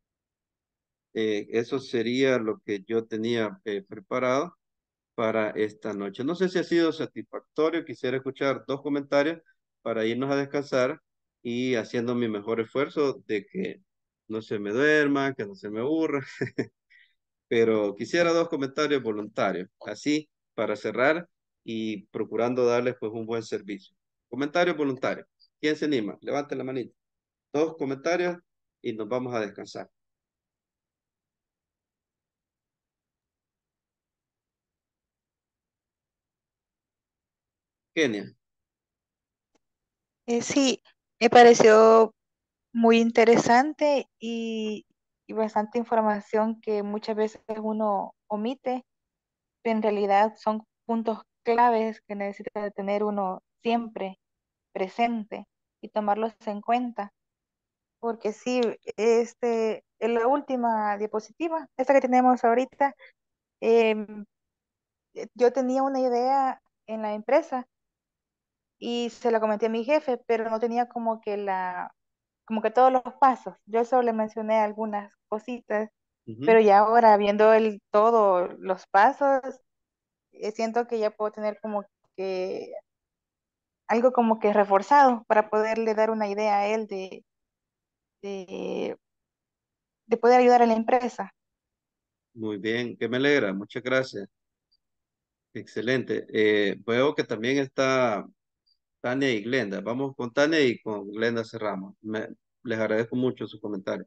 eh, eso sería lo que yo tenía eh, preparado para esta noche. No sé si ha sido satisfactorio, quisiera escuchar dos comentarios para irnos a descansar y haciendo mi mejor esfuerzo de que no se me duerma, que no se me aburra, pero quisiera dos comentarios voluntarios, así para cerrar y procurando darles pues un buen servicio. Comentarios voluntarios. ¿Quién se anima? Levante la manita. Dos comentarios y nos vamos a descansar. Kenia. Eh, sí, me pareció muy interesante y, y bastante información que muchas veces uno omite, pero en realidad son puntos claves que necesita de tener uno siempre presente y tomarlos en cuenta. Porque sí, este, en la última diapositiva, esta que tenemos ahorita, em, eh, yo tenía una idea en la empresa y se la comenté a mi jefe, pero no tenía como que la, como que todos los pasos. Yo solo le mencioné algunas cositas, pero Ujú. ya ahora viendo el todo los pasos, eh, siento que ya puedo tener como que algo como que reforzado para poderle dar una idea a él de, de, de poder ayudar a la empresa. Muy bien, que me alegra, muchas gracias. Excelente. Eh, veo que también está Tania y Glenda. Vamos con Tania y con Glenda cerramos. Me- les agradezco mucho su comentario.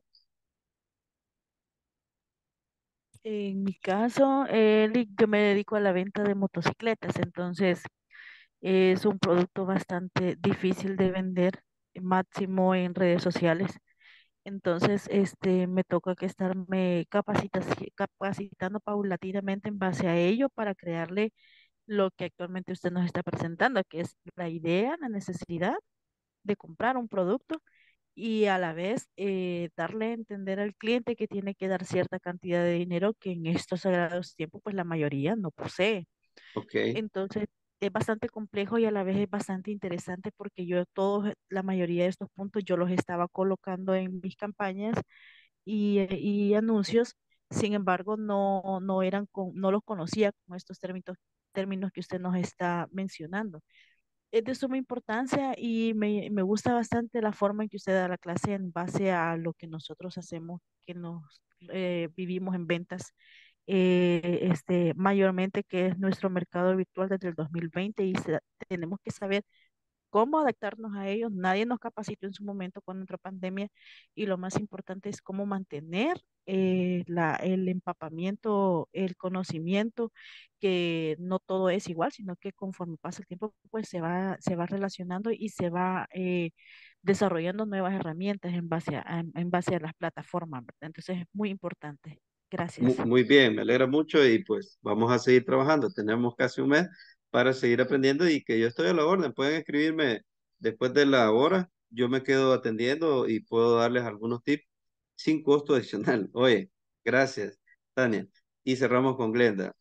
En mi caso, eh, li- yo me dedico a la venta de motocicletas, entonces es un producto bastante difícil de vender, máximo en redes sociales. Entonces, este, me toca que estarme capacitaci- capacitando paulatinamente en base a ello para crearle lo que actualmente usted nos está presentando, que es la idea, la necesidad de comprar un producto y a la vez eh, darle a entender al cliente que tiene que dar cierta cantidad de dinero que en estos sagrados tiempos pues la mayoría no posee. Ok. Entonces, es bastante complejo y a la vez es bastante interesante porque yo todos, la mayoría de estos puntos yo los estaba colocando en mis campañas y, eh, y anuncios. Sin embargo, no, no eran con, no los conocía con estos términos, términos que usted nos está mencionando. Es de suma importancia y me, me gusta bastante la forma en que usted da la clase en base a lo que nosotros hacemos, que nos eh, vivimos en ventas, eh, este, mayormente que es nuestro mercado virtual desde el dos mil veinte y se- tenemos que saber cómo adaptarnos a ellos. Nadie nos capacitó en su momento cuando entró pandemia y lo más importante es cómo mantener eh, la, el empapamiento, el conocimiento, que no todo es igual, sino que conforme pasa el tiempo, pues se va, se va relacionando y se va eh, desarrollando nuevas herramientas en base a, en, en base a las plataformas, ¿verdad? Entonces es muy importante. Gracias. Mu- Muy bien, me alegra mucho y pues vamos a seguir trabajando. Tenemos casi un mes para seguir aprendiendo y que yo estoy a la orden. Pueden escribirme después de la hora. Yo me quedo atendiendo y puedo darles algunos tips sin costo adicional. Oye, gracias, Tania. Y cerramos con Glenda.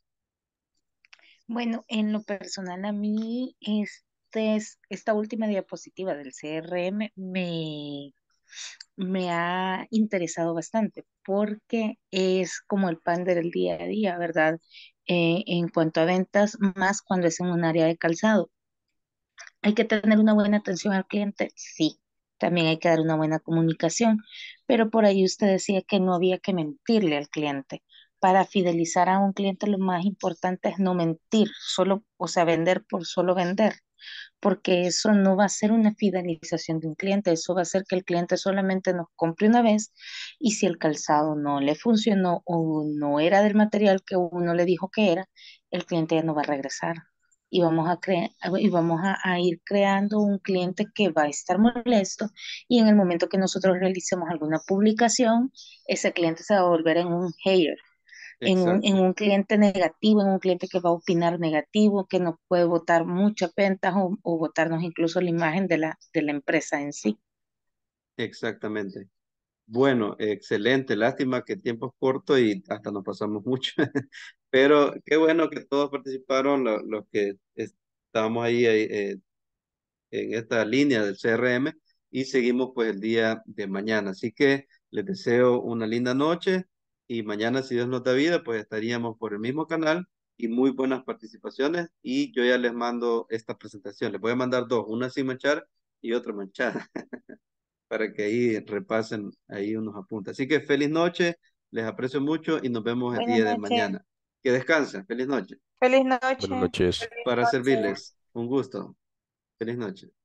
Bueno, en lo personal a mí este es, esta última diapositiva del C R M me, me ha interesado bastante porque es como el pan del día a día, ¿verdad? Eh, en cuanto a ventas, más cuando es en un área de calzado. ¿Hay que tener una buena atención al cliente? Sí, también hay que dar una buena comunicación, pero por ahí usted decía que no había que mentirle al cliente. Para fidelizar a un cliente lo más importante es no mentir, solo, o sea, vender por solo vender, porque eso no va a ser una fidelización de un cliente, eso va a ser que el cliente solamente nos compre una vez y si el calzado no le funcionó o no era del material que uno le dijo que era, el cliente ya no va a regresar. Y vamos a, cre- y vamos a, a ir creando un cliente que va a estar molesto y en el momento que nosotros realicemos alguna publicación, ese cliente se va a volver en un hater, en un, en Exacto, un cliente negativo, en un cliente que va a opinar negativo, que nos puede botar muchas ventas o, o botarnos incluso la imagen de la, de la empresa en sí. exactamente. Bueno, excelente. Lástima que el tiempo es corto y hasta nos pasamos mucho. Pero qué bueno que todos participaron, lo- los que estábamos ahí, eh, en esta línea del C R M y seguimos pues el día de mañana. Así que les deseo una linda noche y mañana, si Dios nos da vida, pues estaríamos por el mismo canal y muy buenas participaciones y yo ya les mando esta presentación. Les voy a mandar dos, una sin manchar y otra manchada para que ahí repasen ahí unos apuntes. Así que feliz noche, les aprecio mucho y nos vemos el Buenas día de noches. mañana. Que descansen, feliz noche. Feliz Buenas noche. noches. Para servirles, un gusto. Feliz noche.